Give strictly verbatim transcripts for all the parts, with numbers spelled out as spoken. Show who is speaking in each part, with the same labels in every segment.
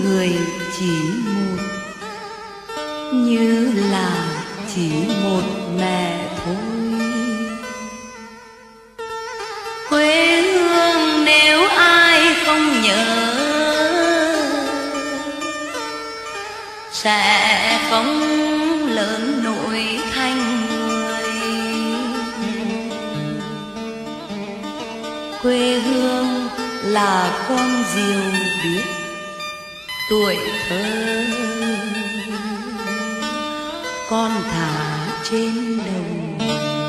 Speaker 1: người chỉ một, như là chỉ một mẹ thôi. Quê hương nếu ai không nhớ sẽ không lớn nổi thành người. Quê hương là con diều biết tuổi thơ, con thả trên đầu.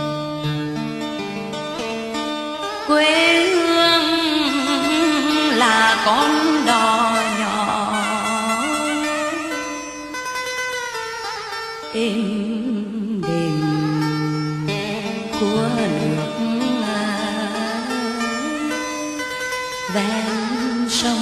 Speaker 1: Quê hương là con đò nhỏ êm đềm của nước ven sông.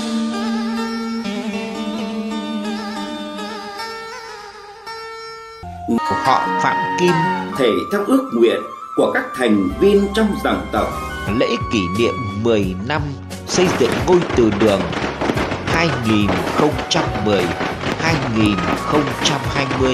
Speaker 2: Họ Phạm Kim
Speaker 3: thể theo ước nguyện của các thành viên trong dòng tộc.
Speaker 2: Lễ kỷ niệm mười năm xây dựng ngôi từ đường hai nghìn không trăm mười đến hai nghìn không trăm hai mươi.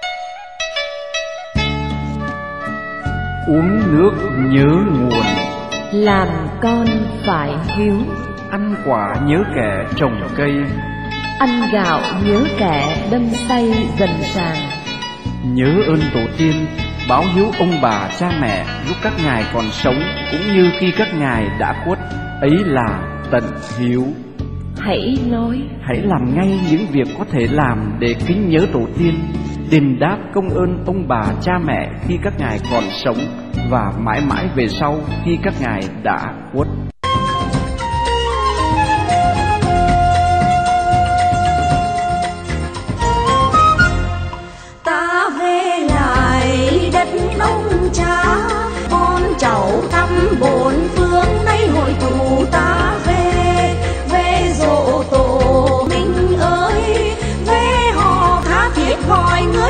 Speaker 4: Uống nước nhớ nguồn,
Speaker 5: làm con phải hiếu,
Speaker 4: ăn quả nhớ kẻ trồng cây,
Speaker 5: ăn gạo nhớ kẻ đâm xây dần sàn.
Speaker 4: Nhớ ơn tổ tiên, báo hiếu ông bà cha mẹ lúc các ngài còn sống cũng như khi các ngài đã khuất, ấy là tận hiếu.
Speaker 5: Hãy nói,
Speaker 4: hãy làm ngay những việc có thể làm để kính nhớ tổ tiên, đền đáp công ơn ông bà cha mẹ khi các ngài còn sống và mãi mãi về sau khi các ngài đã khuất.
Speaker 6: Ta về lại đất ông cha, con cháu thăm bốn phương nay hội tụ ta về. Về dỗ tổ mình ơi, về họ tha thiết gọi người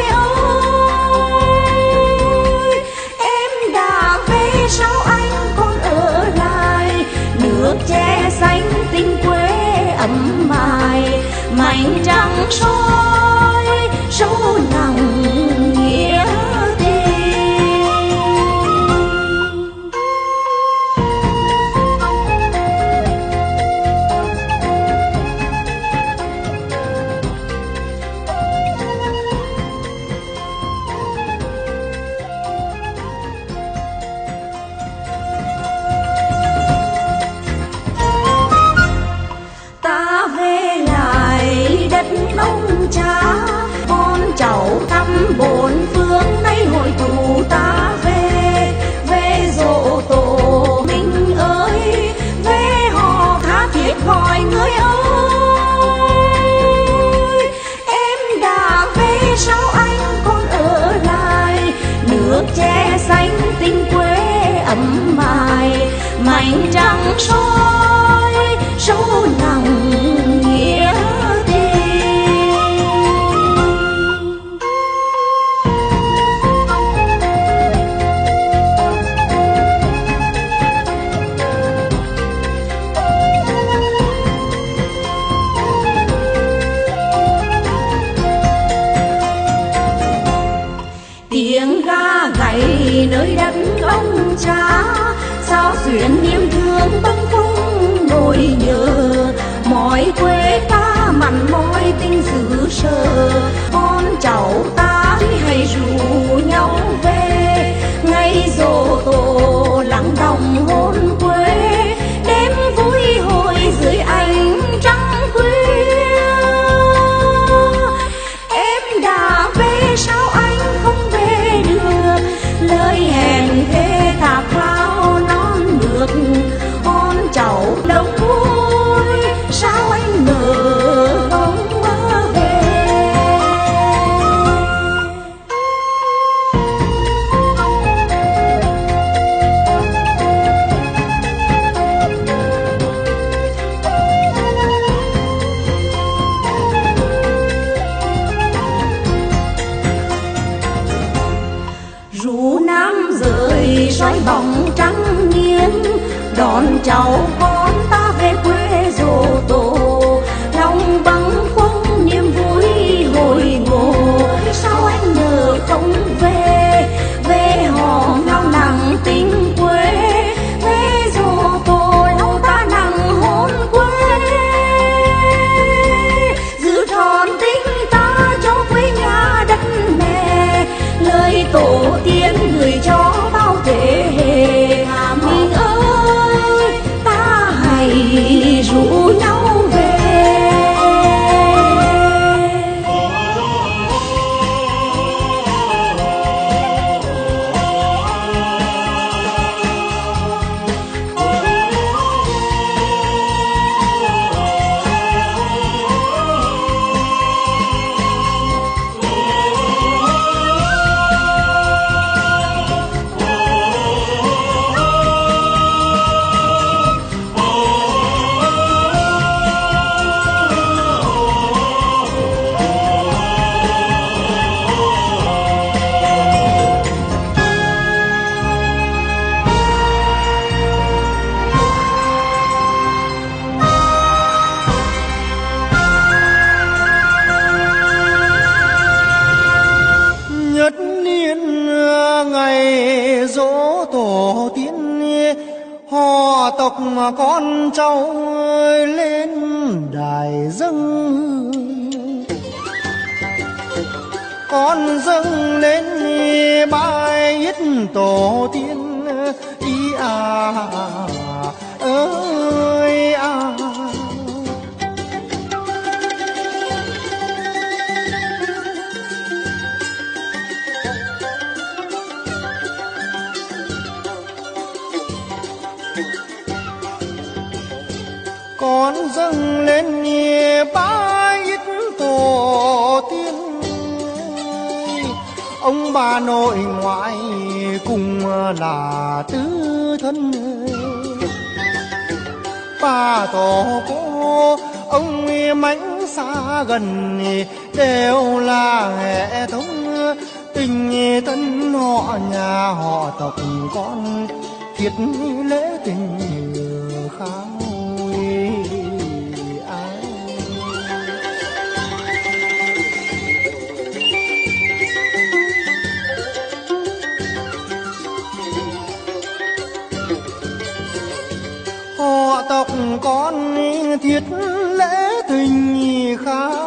Speaker 6: ơi. Em đã về sao anh còn ở lại, nước che xanh tình quê ấm mài, mảnh trắng soi sâu nặng nghĩa tình. Ta về lại đất ông cha, con cháu thăm bốn phương nay hội tụ ta về. Về dỗ tổ mình ơi, về họ tha thiết gọi người ơi. Em đã về sao anh còn ở lại, nước che xanh tình quê ấm mài, mảnh trắng soi sâu nặng nghĩa tình. Tiếng ga gáy nơi đất ông cha, sao xuyến niềm thương bâng khuâng nỗi nhớ. Mọi quê ta mặn mỏi tình xứ sở, con cháu ta hãy rủ nhau về. Ngày dỗ tổ lắng đọng hồn quê, đêm vui hội dưới ánh trăng khuya. Em đã về sao anh không về được, lời hẹn thề thạc vào non nước. Con cháu đông vui sao anh ngờ không về. Ru nam rời soi bóng trắng nghiêng, đón cháu con ta về quê dỗ tổ. Lòng bâng khuâng
Speaker 7: con cháu lên đài dâng, con dâng lên bài ít tổ tiên ý à ơi à. Con dâng lên bài ít tổ tiên, ông bà nội ngoại cùng là tứ thân, bà tổ cô ông mánh xa gần đều là hệ thống tình thân họ nhà họ tộc con thiết lễ tình khao. Họ tộc con thiết lễ tình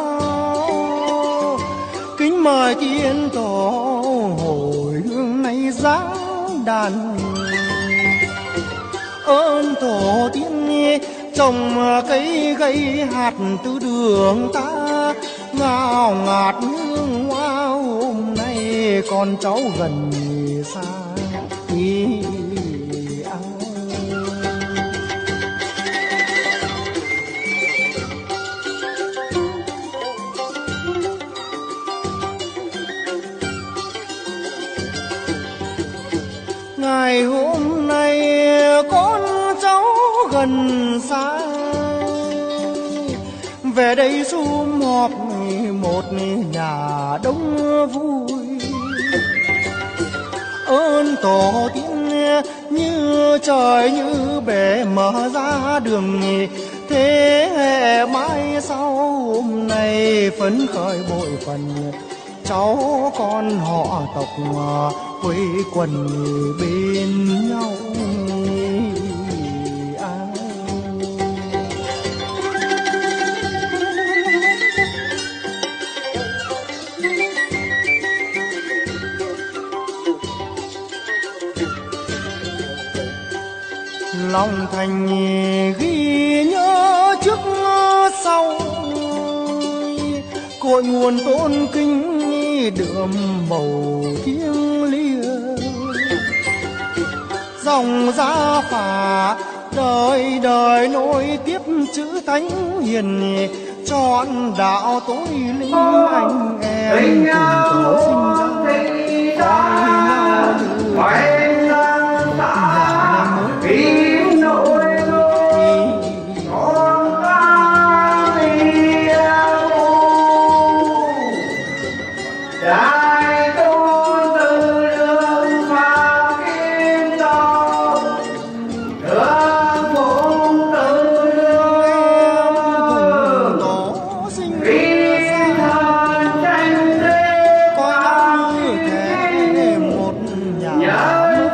Speaker 7: khao, kính mời tiên tổ hồi hương này giáng đàn. Ơn tổ tiên trồng cây gây hạt từ đường ta, ngào ngạt hương hoa hôm nay con cháu gần xa đi. Ngày hôm nay con cháu gần xa về đây sum họp một nhà đông vui. Ơn tổ tiên như trời như bể mở ra đường, thế hệ mai sau hôm nay phấn khởi bội phần cháu con họ tộc quây quần bên nhau. Lòng thành ghi nhớ trước sau, cội nguồn tôn kính đượm màu thiêng liêng. Dòng gia phả đời đời nối tiếp chữ thánh hiền, trọn đạo tối linh anh em cùng tổ sinh ra coi nhau như nhà mới.
Speaker 8: Yeah.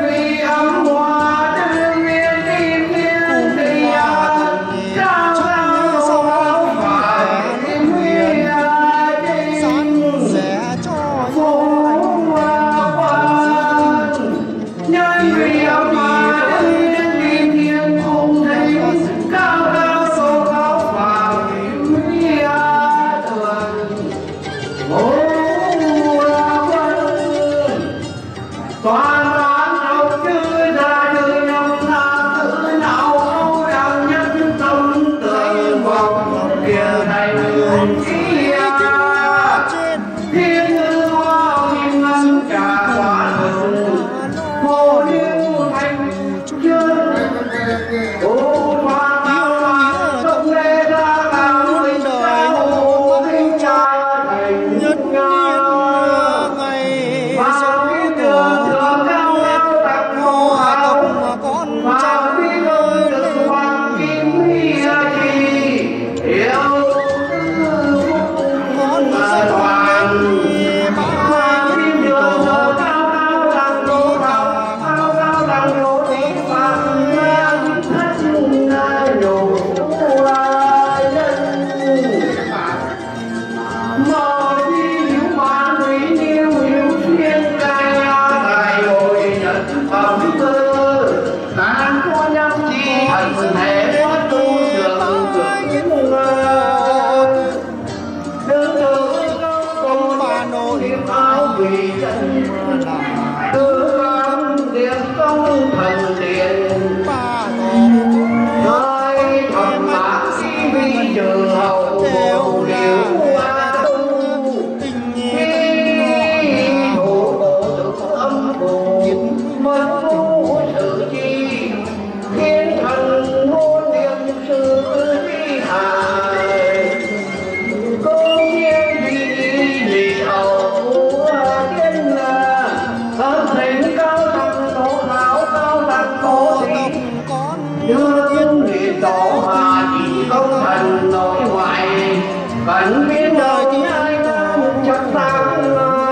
Speaker 7: vội
Speaker 8: niềm áo vì dân đưa con điện công thần điện
Speaker 7: ba
Speaker 8: nói thật mà khi bây giờ hậu bồ điều qua
Speaker 7: tình
Speaker 8: khi thủ bộ tự âm bồ mất vô sự chi khiến thần ngôn niệm sự đi hài cô thiên vì vì hậu tiên là thân thành cao thăng tổ hảo cao thăng tổ thị như thiên địa tổ hà chỉ công thần nội ngoại cần biến đời thì ai nam chắc sáng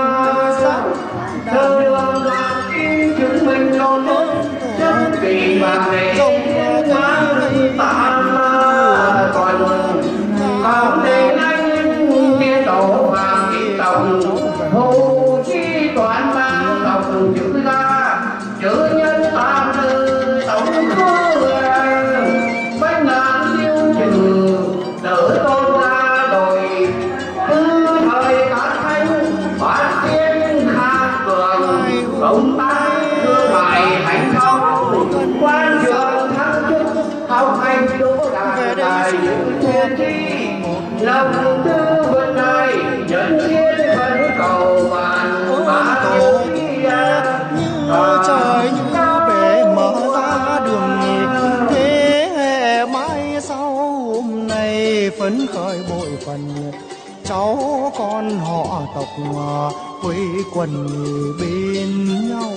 Speaker 8: đời lòng là kim chứng minh non chân kỳ và nghệ quá tạm còn còn nên anh tiên tổ và kỳ tổng hô chi toàn mang tổng chữ ra chữ nhân tam tư tổng khứ bách ngàn tiêu trừ đỡ tôn ra đồi tư thời cả thanh phát tiên khang cường công tác thương mại hành thông quan trường thăng chức học hành đỗ đạt tài thiên chi lòng tư vân này nhân thiên vẫn cầu bàn ba điều
Speaker 7: như trời như bể mở ra đường thế hệ mai sau hôm nay phấn khởi bội phần cháu con họ tộc quây quần bên nhau.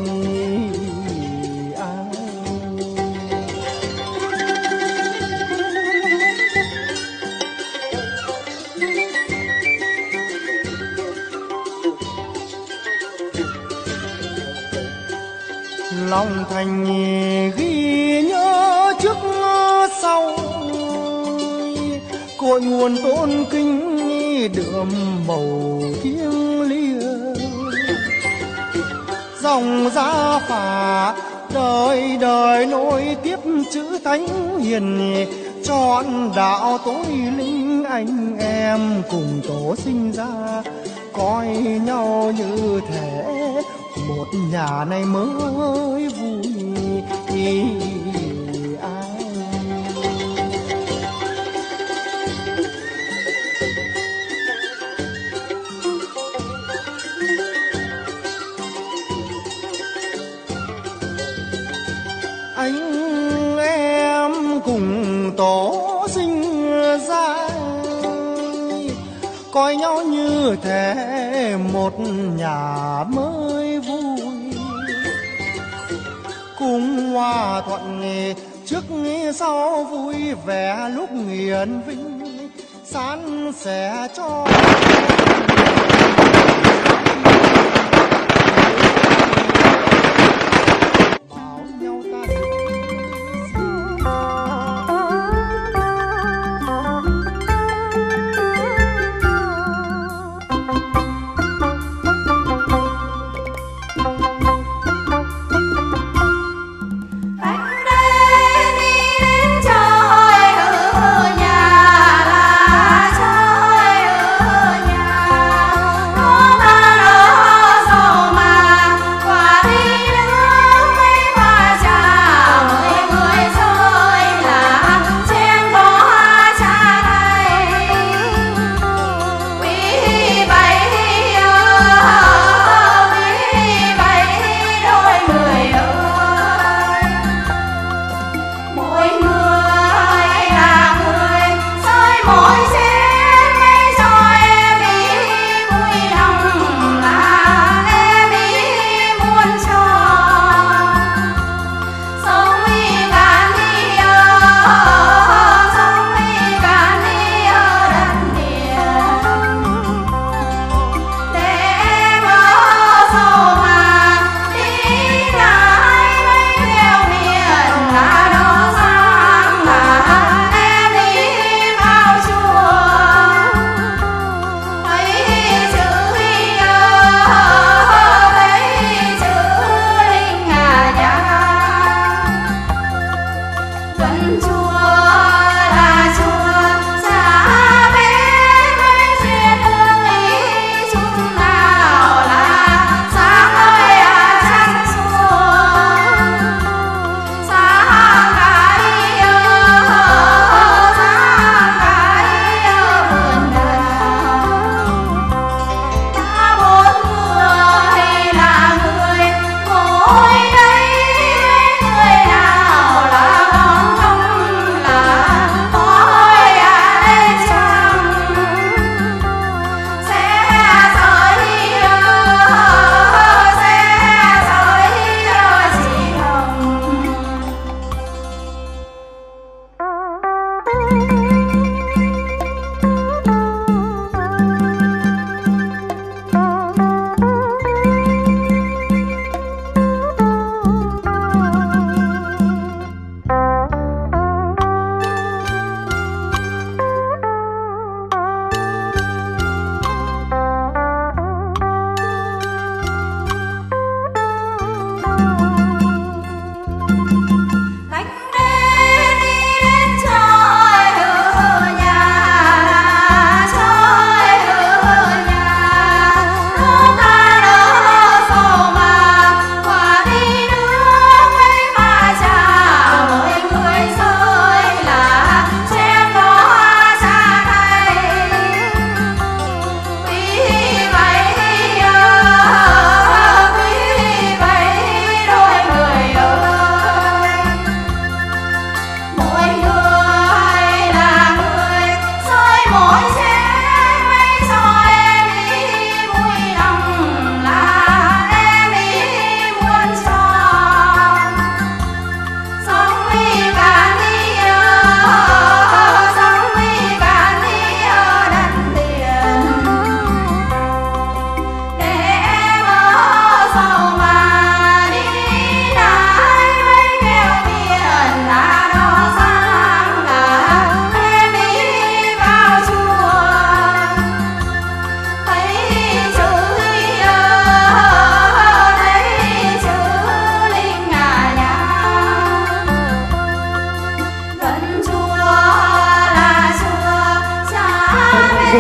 Speaker 7: Lòng thành ghi nhớ trước sau cội nguồn tôn kính đượm màu thiêng liêng dòng gia phả đời đời nối tiếp chữ thánh hiền trọn đạo tối linh anh em cùng tổ sinh ra coi nhau như thể một nhà này mới vui ai anh em cùng tổ sinh ra coi nhau như thể một nhà mới vui cùng hòa thuận trước sau vui vẻ lúc hiền vinh san sẻ cho bảo nhau ta
Speaker 6: Hãy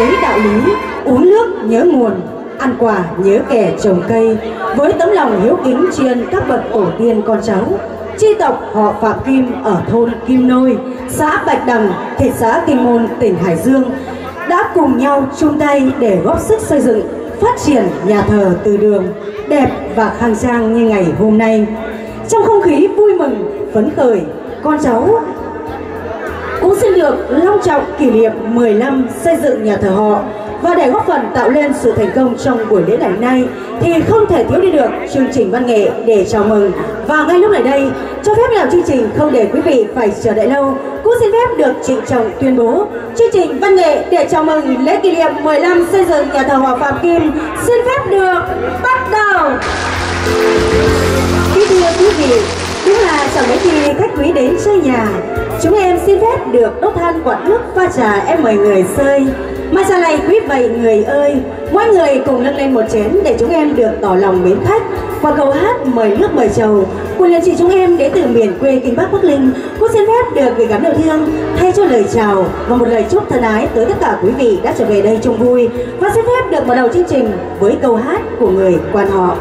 Speaker 6: đạo lý, uống nước nhớ nguồn, ăn quả nhớ kẻ trồng cây. Với tấm lòng hiếu kính tri ân các bậc tổ tiên con cháu, chi tộc họ Phạm Kim ở thôn Kim Nôi, xã Bạch Đằng, thị xã Kinh Môn, tỉnh Hải Dương đã cùng nhau chung tay để góp sức xây dựng, phát triển nhà thờ Từ Đường đẹp và khang trang như ngày hôm nay. Trong không khí vui mừng, phấn khởi, con cháu cũng xin được long trọng kỷ niệm mười năm xây dựng nhà thờ họ. Và để góp phần tạo lên sự thành công trong buổi lễ ngày nay thì không thể thiếu đi được chương trình văn nghệ để chào mừng. Và ngay lúc này đây, cho phép làm chương trình không để quý vị phải chờ đợi lâu, cũng xin phép được trịnh trọng tuyên bố chương trình văn nghệ để chào mừng lễ kỷ niệm mười năm xây dựng nhà thờ họ Phạm Kim xin phép được bắt đầu. Kính thưa quý vị, đúng là chẳng mấy khi khách quý đến chơi nhà, chúng em xin phép được đốt than quạt nước pha trà em mời người sơi. Mà trà này quý vị người ơi, mỗi người cùng nâng lên một chén để chúng em được tỏ lòng mến khách. Qua câu hát mời nước mời trầu của liệt sĩ chúng em đến từ miền quê Kinh Bắc Bắc Linh cũng xin phép được gửi gắm yêu thương thay cho lời chào và một lời chúc thân ái tới tất cả quý vị đã trở về đây chung vui. Và xin phép được mở đầu chương trình với câu hát của người quan họ.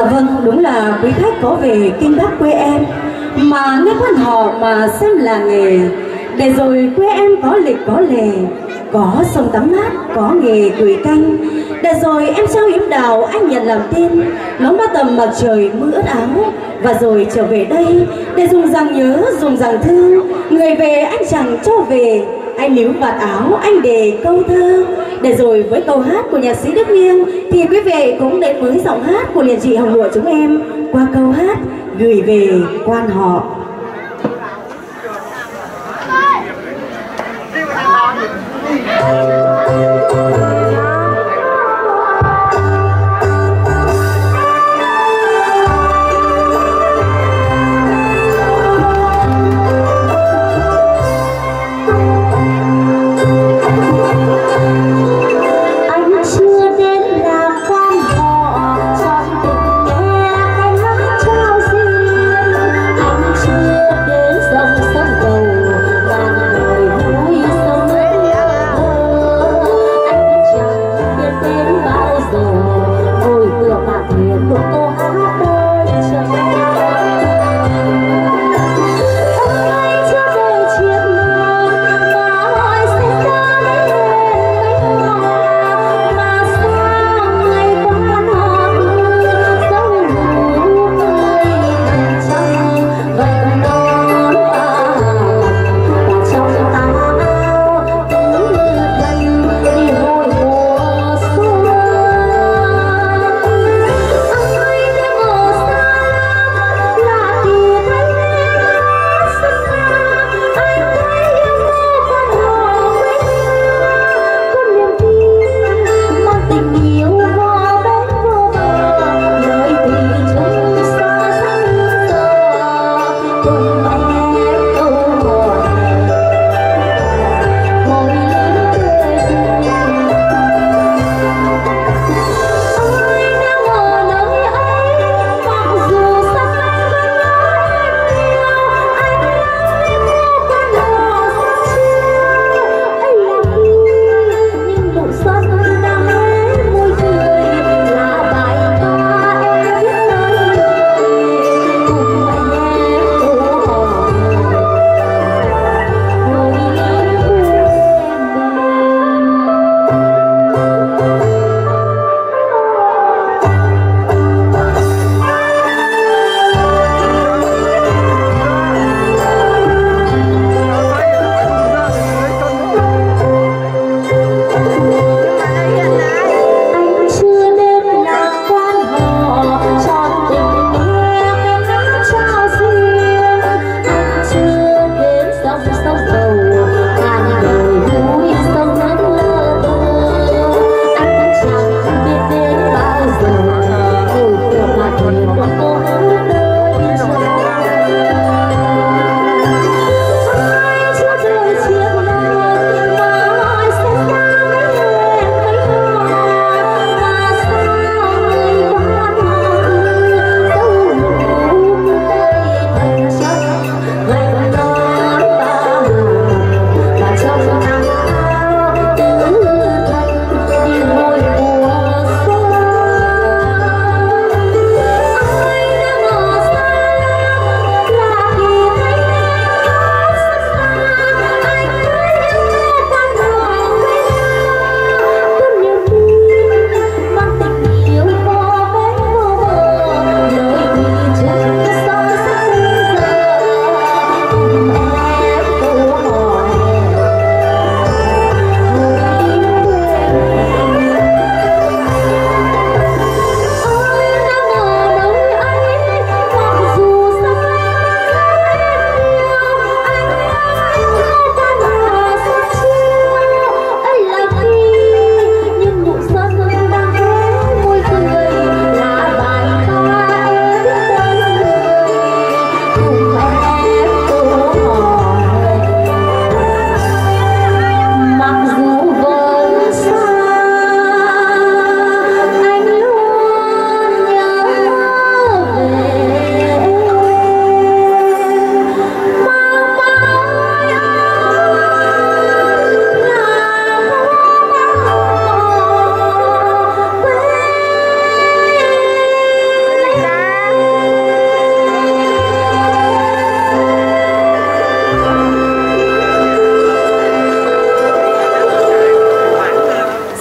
Speaker 6: vâng, đúng là quý khách có về kinh Bắc quê em, mà nghe quan họ mà xem là nghề. Để rồi quê em có lịch có lề, có sông tắm mát, có nghề gửi canh. Để rồi em trao yếm đào anh nhận làm tin, nóng ba tầm mặt trời mưa ướt áo. Và rồi trở về đây để dùng rằng nhớ, dùng rằng thương. Người về anh chẳng cho về, anh níu vạt áo anh để câu thơ. Để rồi với câu hát của nhạc sĩ Đức Nghiêng thì quý vị cũng đến với giọng hát của liền chị Hồng Lụa chúng em qua câu hát gửi về quan họ. Hãy subscribe cho kênh Ghiền Mì Gõ để không bỏ lỡ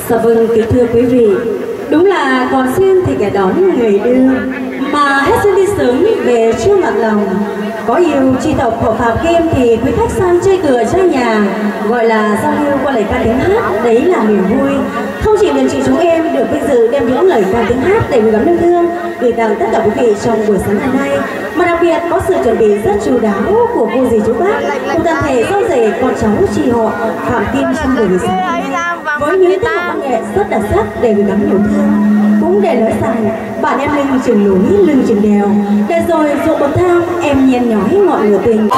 Speaker 6: Dạ vâng, kính thưa quý vị, đúng là còn duyên thì kẻ đón người đưa, mà hết duyên đi sớm về chưa mặt lòng. Có yêu tri tộc của Phạm Kim thì quý khách sang chơi cửa chơi nhà, gọi là giao lưu qua lời ca tiếng hát, đấy là niềm vui. Không chỉ mình chị chúng em được vinh dự đem những lời ca tiếng hát để gửi gắm yêu thương gửi tặng tất cả quý vị trong buổi sáng ngày nay, mà đặc biệt có sự chuẩn bị rất chu đáo của cô dì chú bác cùng toàn thể dâu rể con cháu tri họ Phạm Kim trong buổi sáng với những tiết mục văn nghệ rất đặc sắc để gửi gắm yêu thương, cũng để nói rằng bạn em lưng chừng núi lưng chừng đèo, để rồi ruộng bậc thang em nhen nhói ngọn lửa tình.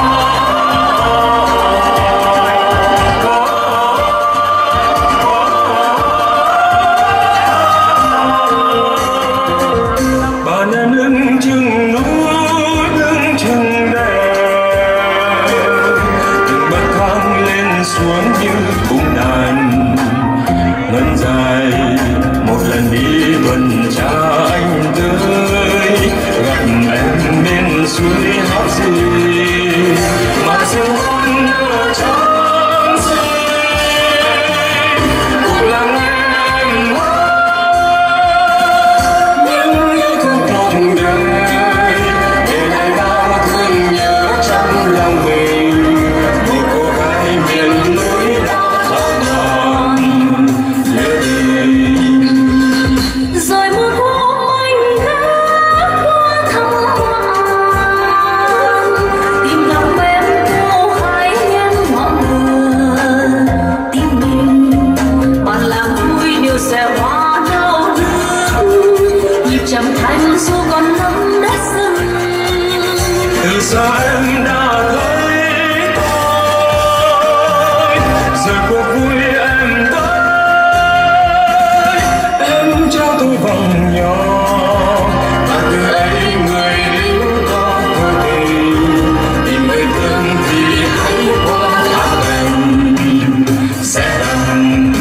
Speaker 9: Bạn em lưng chừng núi lưng chừng đèo, từng bậc thang lên xuống như cung đàn ngân dài. Một lần đi tuần tra anh tới gặp em bên suối hát gì mà sương hôn ở trong xinh cũng là em những yêu thương cuộc đời để lại bao thương nhớ trong lòng mình. Một cô gái miền núi đã thầm lòng nhớ đời.
Speaker 6: Rồi một hôm anh ghé qua thăm bạn, tìm lòng em cô hai nhân mọi người tim mình. Bạn làm vui điều sẽ hoa đau thương, nhịp trầm thanh dù còn nắm đất rừng.
Speaker 9: Từ xa em đã thấy tôi, giờ cuộc vui em tới, em trao tôi vòng nhỏ và từ ấy người lính có cơ tình. Tìm người thương thì hãy qua thác đành sẽ đành.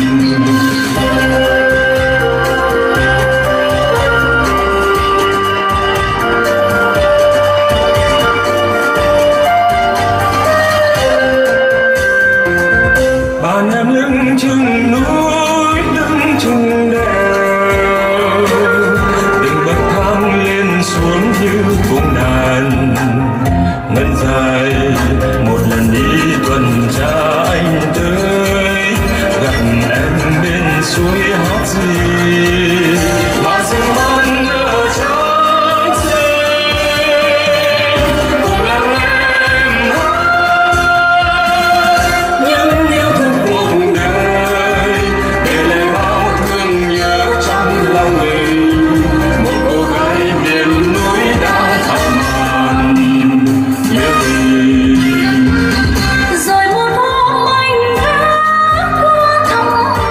Speaker 9: Bạn em lưng chừng núi lưng chừng đèo, từng bậc thang lên xuống như cung đàn ngân dài. Một lần đi tuần tra anh tới gặp em bên suối hát gì mà sương hôn ở trong xinh cũng là em hát những yêu thương cuộc đời để lại bao thương nhớ trong lòng mình. Một cô gái miền núi đã thầm màn nhớ tình.
Speaker 6: Rồi một hôm anh ghé qua thăm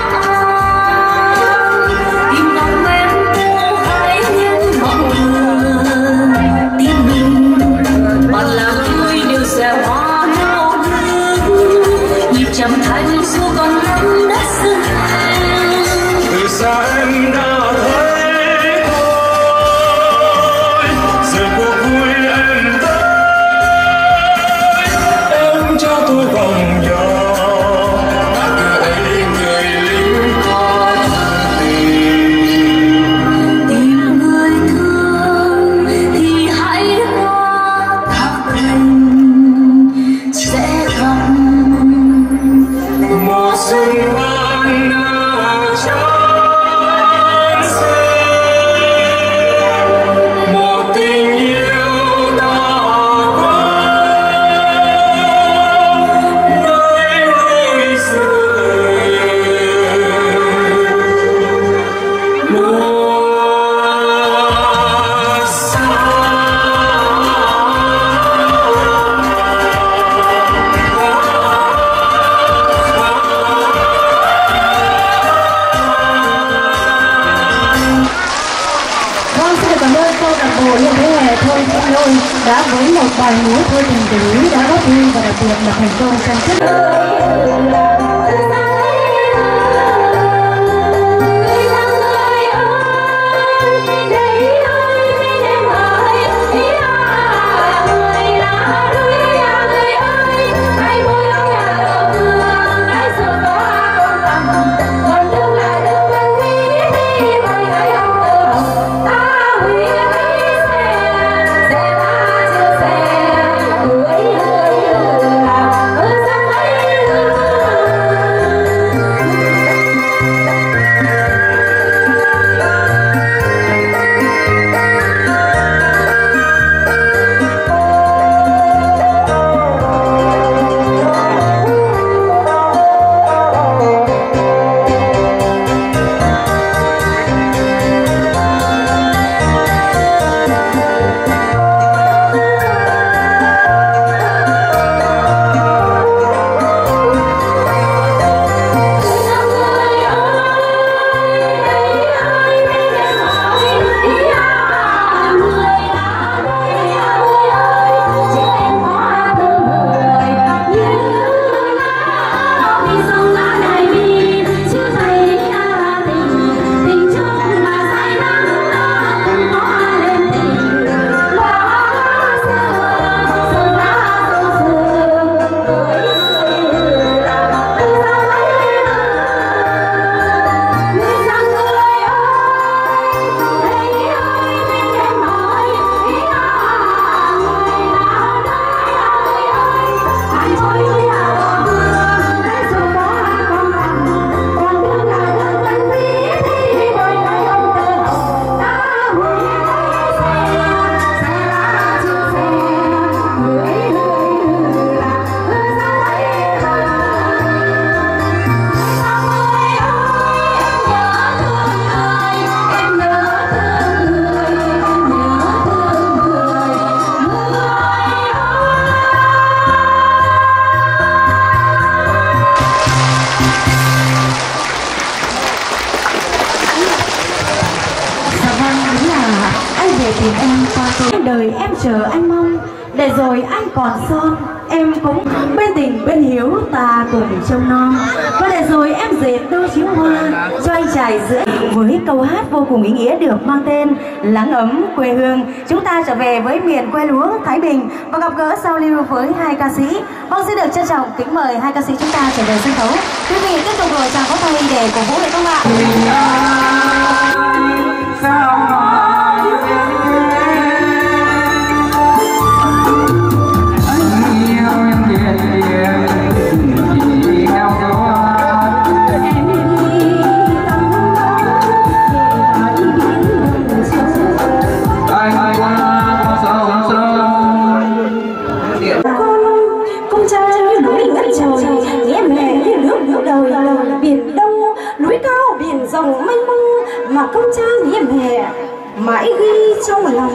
Speaker 6: bạn, tìm lòng em cô hai nhân mọi người tim mình. Bạn làm vui điều sẽ hoa đau thương, nhịp trầm thanh dù còn nắm đất rừng.
Speaker 9: Từ xa em đã thấy tôi, giờ cuộc vui em tới, em cho tôi vòng nhỏ và từ ấy người lính có tình.
Speaker 6: Tìm người thương thì hãy qua thác đành sẽ gặp.
Speaker 9: Mùa xuân ban ở trong xinh, một tình yêu đã qua nơi núi rừng mùa xa.
Speaker 6: Vâng, xin được cảm ơn câu lạc bộ Liên Thế Hệ Thôi Xin Lỗi đã với một bài múa Thôi Tình Tứ đã góp vui và đặc biệt là thành công trong chất
Speaker 10: Hãy subscribe cho kênh Ghiền Mì Gõ để không bỏ lỡ những video hấp dẫn.
Speaker 6: thể tìm em qua tôi. Đời em chờ anh mong, để rồi anh còn son, em cũng bên tình bên hiếu ta cùng trông non. Và để rồi em dệt đôi chiếu hoa cho anh trai giữa. Với câu hát vô cùng ý nghĩa được mang tên Lắng ấm quê hương, chúng ta trở về với miền quê lúa Thái Bình và gặp gỡ giao lưu với hai ca sĩ. Vâng, xin được trân trọng kính mời hai ca sĩ chúng ta trở về sân khấu. Quý vị tiếp tục rồi chào có tay để cổ vũ được không ạ? Dòng mênh mông mà công cha nghĩa mẹ mãi ghi trong lòng.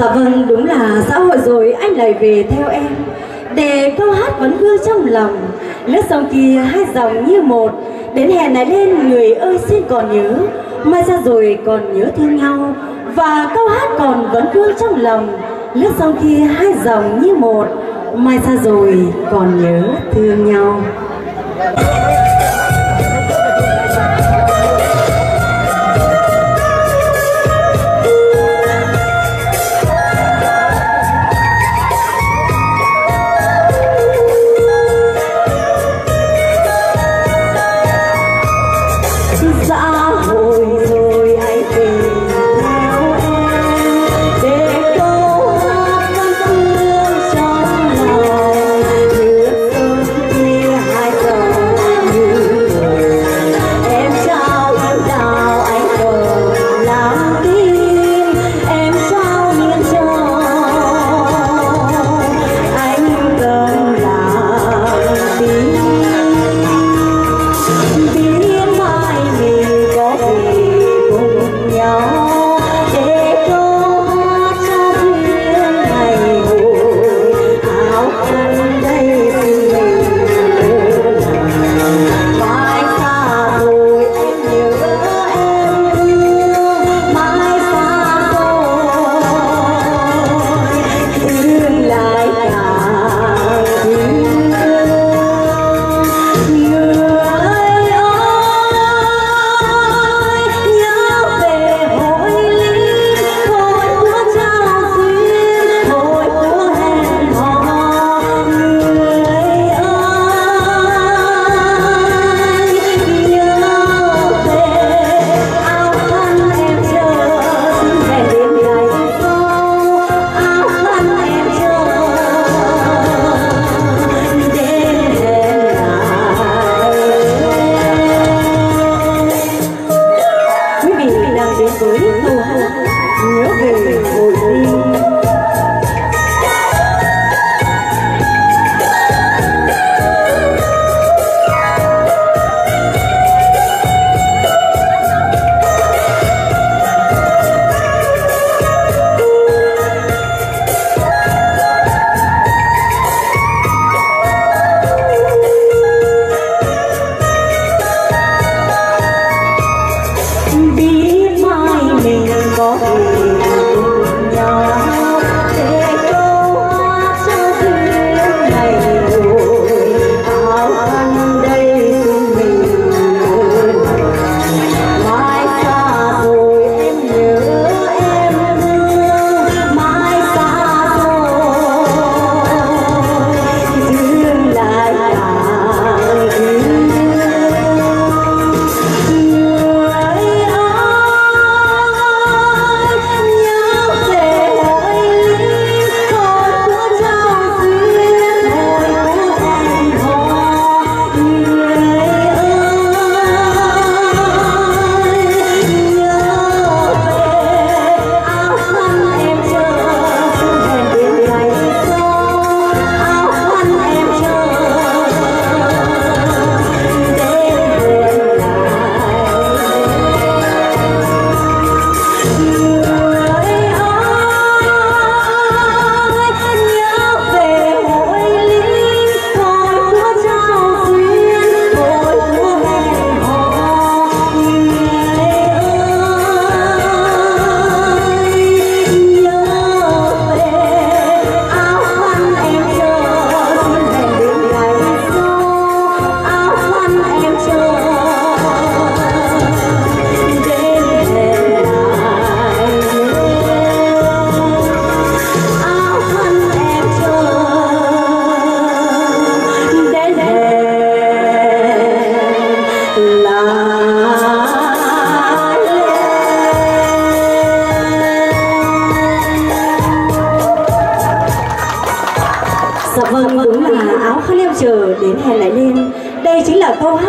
Speaker 6: Dạ vâng, đúng là xã hội rồi anh lại về theo em. Để câu hát vẫn vương trong lòng, lướt sông kia hai dòng như một. Đến hè này lên người ơi xin còn nhớ, mai ra rồi còn nhớ thương nhau. Và câu hát còn vẫn vương trong lòng, lướt sông kia hai dòng như một, mai ra rồi còn nhớ thương nhau. Hãy subscribe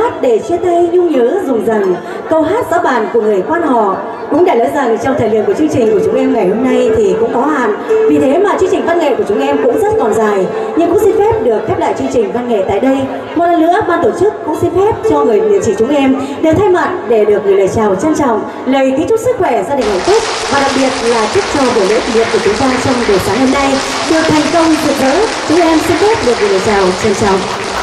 Speaker 10: hát để chia tay nhung nhớ rùng rằng, câu hát giá bàn của người quan họ cũng đã nói rằng trong thời lượng của chương trình của chúng em ngày hôm nay thì cũng có hạn. Vì thế mà chương trình văn nghệ của chúng em cũng rất còn dài, nhưng cũng xin phép được khép lại chương trình văn nghệ tại đây. Một lần nữa ban tổ chức cũng xin phép cho người địa chỉ chúng em được thay mặt để được gửi lời chào trân trọng, lời kính chúc sức khỏe, gia đình hạnh phúc và đặc biệt là chúc cho buổi lễ kỷ niệm của chúng ta trong buổi sáng hôm nay được thành công rực rỡ. Chúng em xin phép được gửi lời chào trân trọng.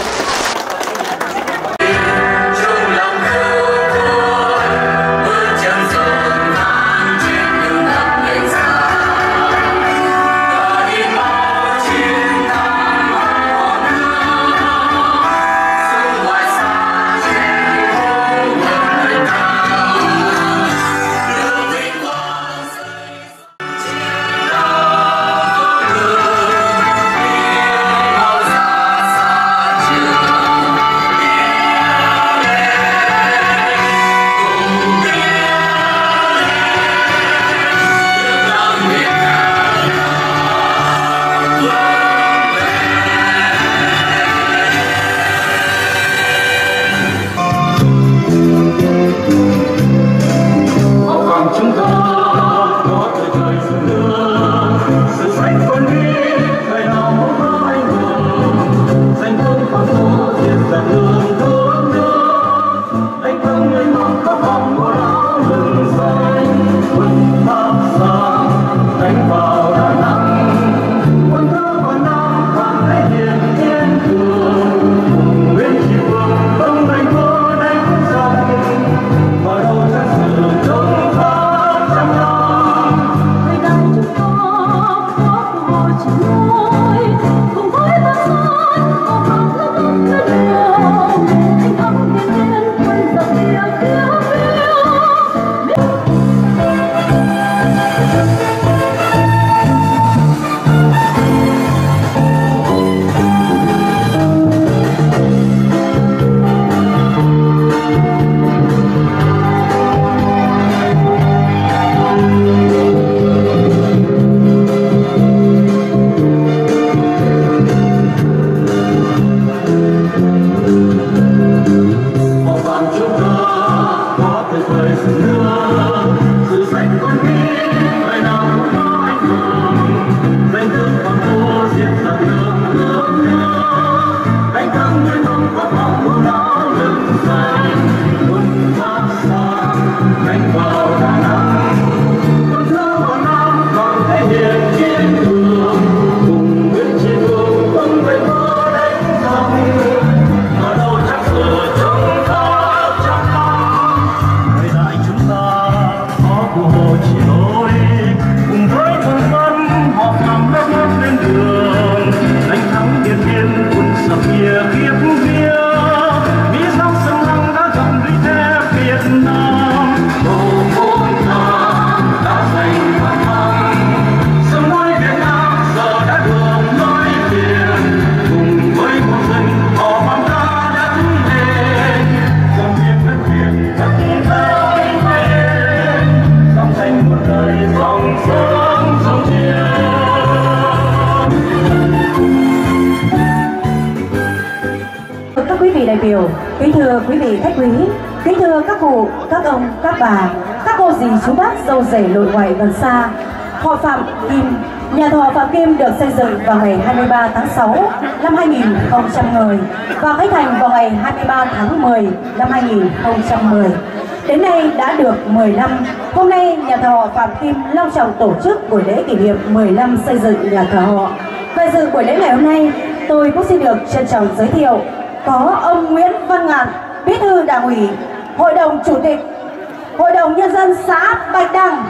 Speaker 11: Đại biểu, kính thưa quý vị khách quý, kính thưa các cụ, các ông, các bà, các cô dì chú bác dâu rể nội ngoại gần xa, họ Phạm Kim, nhà thờ Phạm Kim được xây dựng vào ngày hai mươi ba tháng sáu năm hai nghìn không trăm mười và khánh thành vào ngày hai mươi ba tháng mười năm hai nghìn không trăm mười. Đến nay đã được mười năm. Hôm nay nhà thờ họ Phạm Kim long trọng tổ chức buổi lễ kỷ niệm mười năm xây dựng nhà thờ họ. Về dự buổi lễ ngày hôm nay, tôi cũng xin được trân trọng giới thiệu có ông Nguyễn Văn Ngạn, Bí thư Đảng ủy, Hội đồng Chủ tịch, Hội đồng Nhân dân xã Bạch Đằng.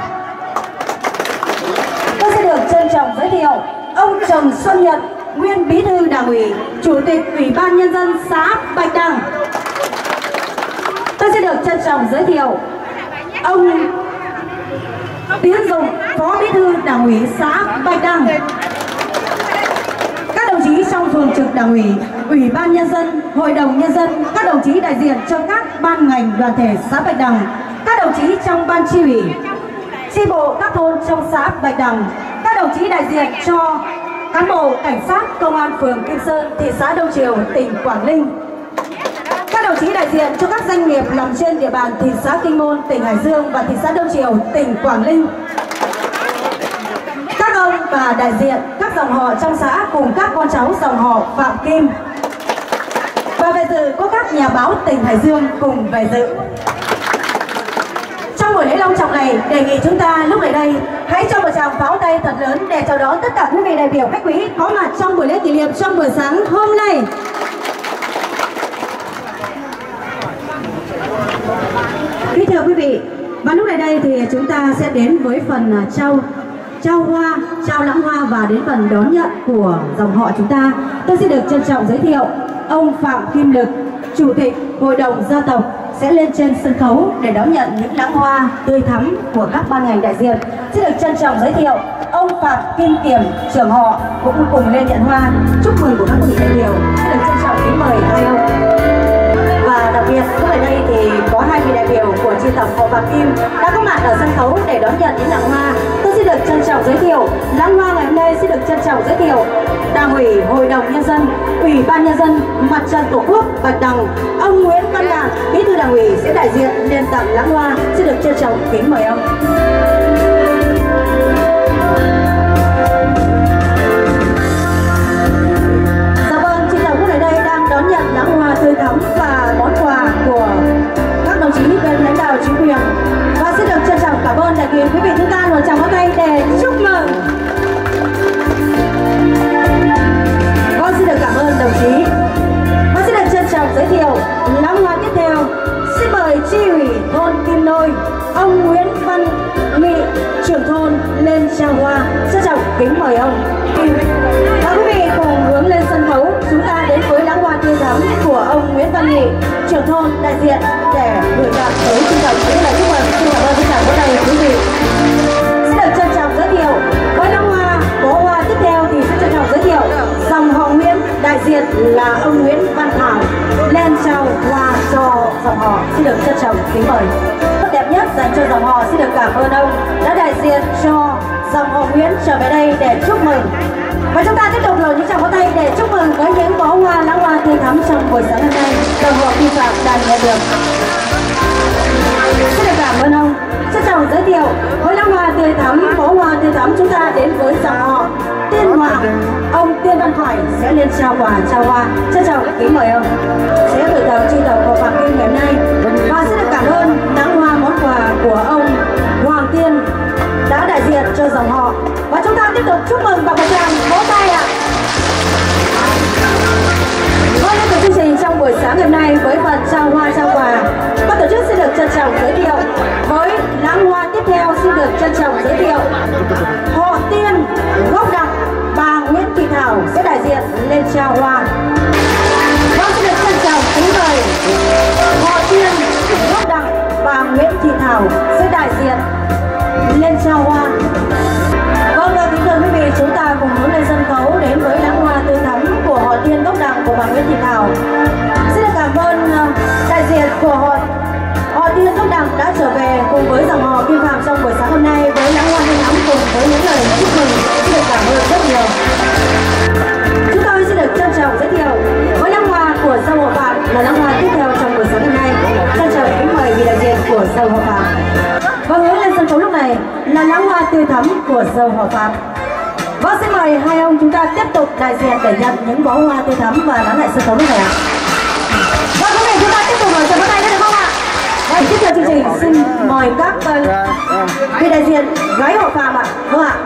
Speaker 11: Tôi sẽ được trân trọng giới thiệu ông Trần Xuân Nhật, nguyên Bí thư Đảng ủy, Chủ tịch Ủy ban Nhân dân xã Bạch Đằng. Tôi sẽ được trân trọng giới thiệu ông Tiến Dụng, Phó Bí thư Đảng ủy xã Bạch Đằng. Các đồng chí trong thường trực Đảng ủy, Ủy ban Nhân dân, Hội đồng Nhân dân, các đồng chí đại diện cho các ban ngành đoàn thể xã Bạch Đằng, các đồng chí trong ban chi ủy, chi bộ các thôn trong xã Bạch Đằng, các đồng chí đại diện cho cán bộ cảnh sát công an phường Kim Sơn, thị xã Đông Triều, tỉnh Quảng Ninh, các đồng đồng chí đại diện cho các doanh nghiệp nằm trên địa bàn thị xã Kinh Môn, tỉnh Hải Dương và thị xã Đông Triều, tỉnh Quảng Ninh. Các ông và đại diện các dòng họ trong xã cùng các con cháu dòng họ Phạm Kim. Và về dự có các nhà báo tỉnh Hải Dương cùng về dự. Trong buổi lễ long trọng này, đề nghị chúng ta lúc này đây hãy cho một tràng pháo tay thật lớn để chào đón tất cả quý vị đại biểu khách quý có mặt trong buổi lễ kỷ niệm trong buổi sáng hôm nay. Kính thưa quý vị, và lúc này đây thì chúng ta sẽ đến với phần trao trao hoa, trao lãng hoa và đến phần đón nhận của dòng họ chúng ta. Tôi xin được trân trọng giới thiệu ông Phạm Kim Lực, Chủ tịch Hội đồng Gia tộc sẽ lên trên sân khấu để đón nhận những lãng hoa tươi thắm của các ban ngành đại diện. Xin được trân trọng giới thiệu ông Phạm Kim Kiểm, trưởng họ cũng cùng lên nhận hoa chúc mừng của các quý vị đại biểu. Xin được trân trọng kính mời hai ông. Và đặc biệt lúc này đây thì có hai vị đại biểu của chi tộc họ Phạm Kim đã có mặt ở sân khấu để đón nhận những lãng hoa. Tôi xin được trân trọng giới thiệu lãng hoa ngày hôm nay xin được trân trọng giới thiệu Đảng ủy Hội đồng Nhân dân, Ủy ban Nhân dân Mặt trận Tổ quốc Bạch Đằng, ông Nguyễn Văn Đạt, Bí thư Đảng ủy sẽ đại diện lên tặng lãng hoa. Xin được trân trọng kính mời ông. Dạ vâng, chi tộc lúc này đây đang đón nhận lãng hoa tươi thắm và món quà của các đồng chí bên lãnh đạo chính quyền. Và xin được trân trọng cảm ơn đại diện quý vị chúng ta một tràng pháo tay để chúc mừng. Vâng, xin được cảm ơn đồng chí. Và xin được trân trọng giới thiệu lãng hoa tiếp theo. Xin mời chi ủy thôn Kim Nôi, ông Nguyễn Văn Nghị, trưởng thôn lên trao hoa. Trân trọng kính mời ông. Và quý vị cùng hướng lên sân khấu, chúng ta đến với lãng hoa tươi thắm của ông Nguyễn Văn Nghị, trưởng thôn đại diện để gửi tặng tới trung tâm những lời chúc mừng. Xin cảm ơn tất cả các đây quý vị. Xin được trân trọng giới thiệu với lãng hoa bó hoa tiếp theo thì xin trân trọng giới thiệu dòng họ Nguyễn, đại diện là ông Nguyễn Văn Thảo lên trao hoa cho dòng họ. Xin được trân trọng kính mời. Tốt đẹp nhất dành cho dòng họ xin được cảm ơn ông đã đại diện cho dòng họ Nguyễn trở về đây để chúc mừng. Và chúng ta tiếp tục lồng những tràng pháo tay để chúc mừng với những bó hoa lãng hoa tươi thắm trong buổi sáng hôm nay dòng họ Kim Phạm đang nhận được. Xin được cảm ơn ông. Trân trọng giới thiệu với lãng hoa tươi thắm, bó hoa tươi thắm chúng ta đến với dòng họ Tiên Hoàng. Ông Tiên Văn Khải sẽ lên trao quà trao hoa. Trân trọng kính mời ông sẽ gửi tặng chi tộc của Phạm Kim ngày hôm nay. Và xin được cảm ơn lãng hoa món quà của ông Hoàng Tiên đã đại diện cho dòng họ. Và chúng ta tiếp tục chúc mừng bằng một tràng vỗ tay ạ. Vâng, tiếp tục chương trình trong buổi sáng ngày hôm nay với phần trao hoa trao quà. Ban tổ chức xin được trân trọng giới thiệu với lãng hoa tiếp theo xin được trân trọng giới thiệu họ Tiên gốc Đặc, bà Nguyễn Thị Thảo sẽ đại diện lên trao hoa. Vâng, xin được trân trọng kính mời họ Tiên gốc Đặc, bà Nguyễn Thị Thảo sẽ đại diện lên trao hoa. Vâng, kính thưa quý vị, chúng ta cùng hướng lên sân khấu đến với lãng hoa tươi thắm của họ Tiên gốc Đặc của bà Nguyễn Thị Thảo. Xin được cảm ơn đại diện của họ họ Tiên gốc Đặc đã trở về cùng với dòng họ Kim Phạm trong buổi sáng hôm nay với lãng hoa tươi thắm cùng với những lời chúc mừng. Xin được cảm ơn rất nhiều. Chúng tôi xin được trân trọng giới thiệu với lãng hoa của dòng họ Phạm là lãng hoa tiếp theo trong buổi sáng hôm nay. Trân trọng kính mời vị đại diện của dòng họ Phạm. Và hướng lên sân khấu lúc này là lãng hoa tươi thắm của dòng họ Phạm. Vâng, xin mời hai ông chúng ta tiếp tục đại diện để nhận những bó hoa tươi thắm và đón lại sân khấu lúc này ạ. Vâng, lúc này chúng ta tiếp tục mở tràng pháo tay được không ạ? Vâng, tiếp theo chương trình xin mời các uh, vị đại diện gái họ Phạm ạ. Vâng ạ.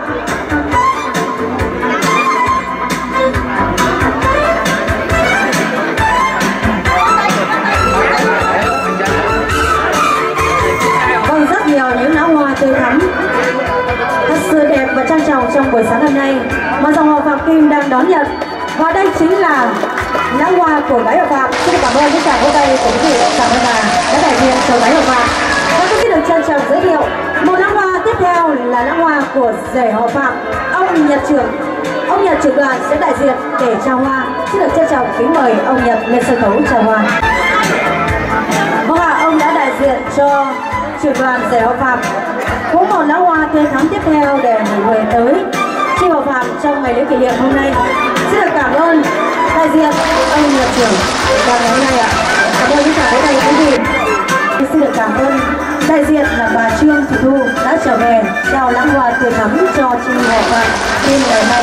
Speaker 11: Vâng, rất nhiều những lãng hoa tươi thắm thật sự đẹp và trang trọng trong buổi sáng hôm nay mà dòng họ Phạm Kim đang đón nhận. Và đây chính là lãng hoa của gái họ Phạm. Xin cảm ơn những tràng vỗ tay của quý vị, cảm ơn bà đã đại diện cho gái họ Phạm. Và tôi xin được trân trọng giới thiệu một lãng hoa tiếp theo là lãng hoa của rể họ Phạm, ông Nhật trưởng. Ông Nhật trưởng đoàn sẽ đại diện để trao hoa. Xin được trân trọng kính mời ông Nhật lên sân khấu trao hoa. Vâng ạ, ông đã đại diện cho trưởng đoàn rể họ Phạm cũng một lãng hoa tươi thắm tiếp theo để gửi tới chi họ Phạm trong ngày lễ kỷ niệm hôm nay. Xin được cảm ơn đại diện ông Nhật trưởng đoàn ngày hôm nay ạ. Cảm ơn những tràng vỗ tay quý vị. Xin được cảm ơn đại diện là bà Trương Thị Thu đã trở về chào lãng hoa tươi thắm cho chương họ Phạm Kim ngày hôm nay.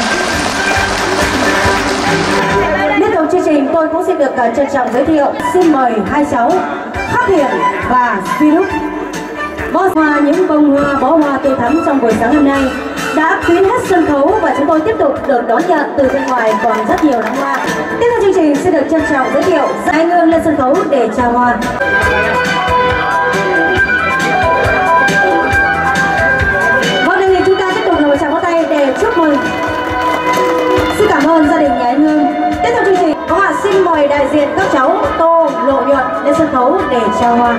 Speaker 11: Liên tục chương trình tôi cũng xin được trân trọng giới thiệu, xin mời hai cháu Khắc Hiển và Virus bó hoa những bông hoa bó hoa tươi thắm trong buổi sáng hôm nay đã kín hết sân khấu và chúng tôi tiếp tục được đón nhận từ bên ngoài còn rất nhiều lãng hoa. Tiếp theo chương trình xin được trân trọng giới thiệu Giai Ngương lên sân khấu để chào hoa. Vâng, đề nghị chúng ta tiếp tục một tràng vỗ tay để chúc mừng. Xin cảm ơn gia đình nhà anh Hương. Tiếp theo chương trình có hòa xin mời đại diện các cháu Tô, Lộ Nhuận lên sân khấu để chào hoa.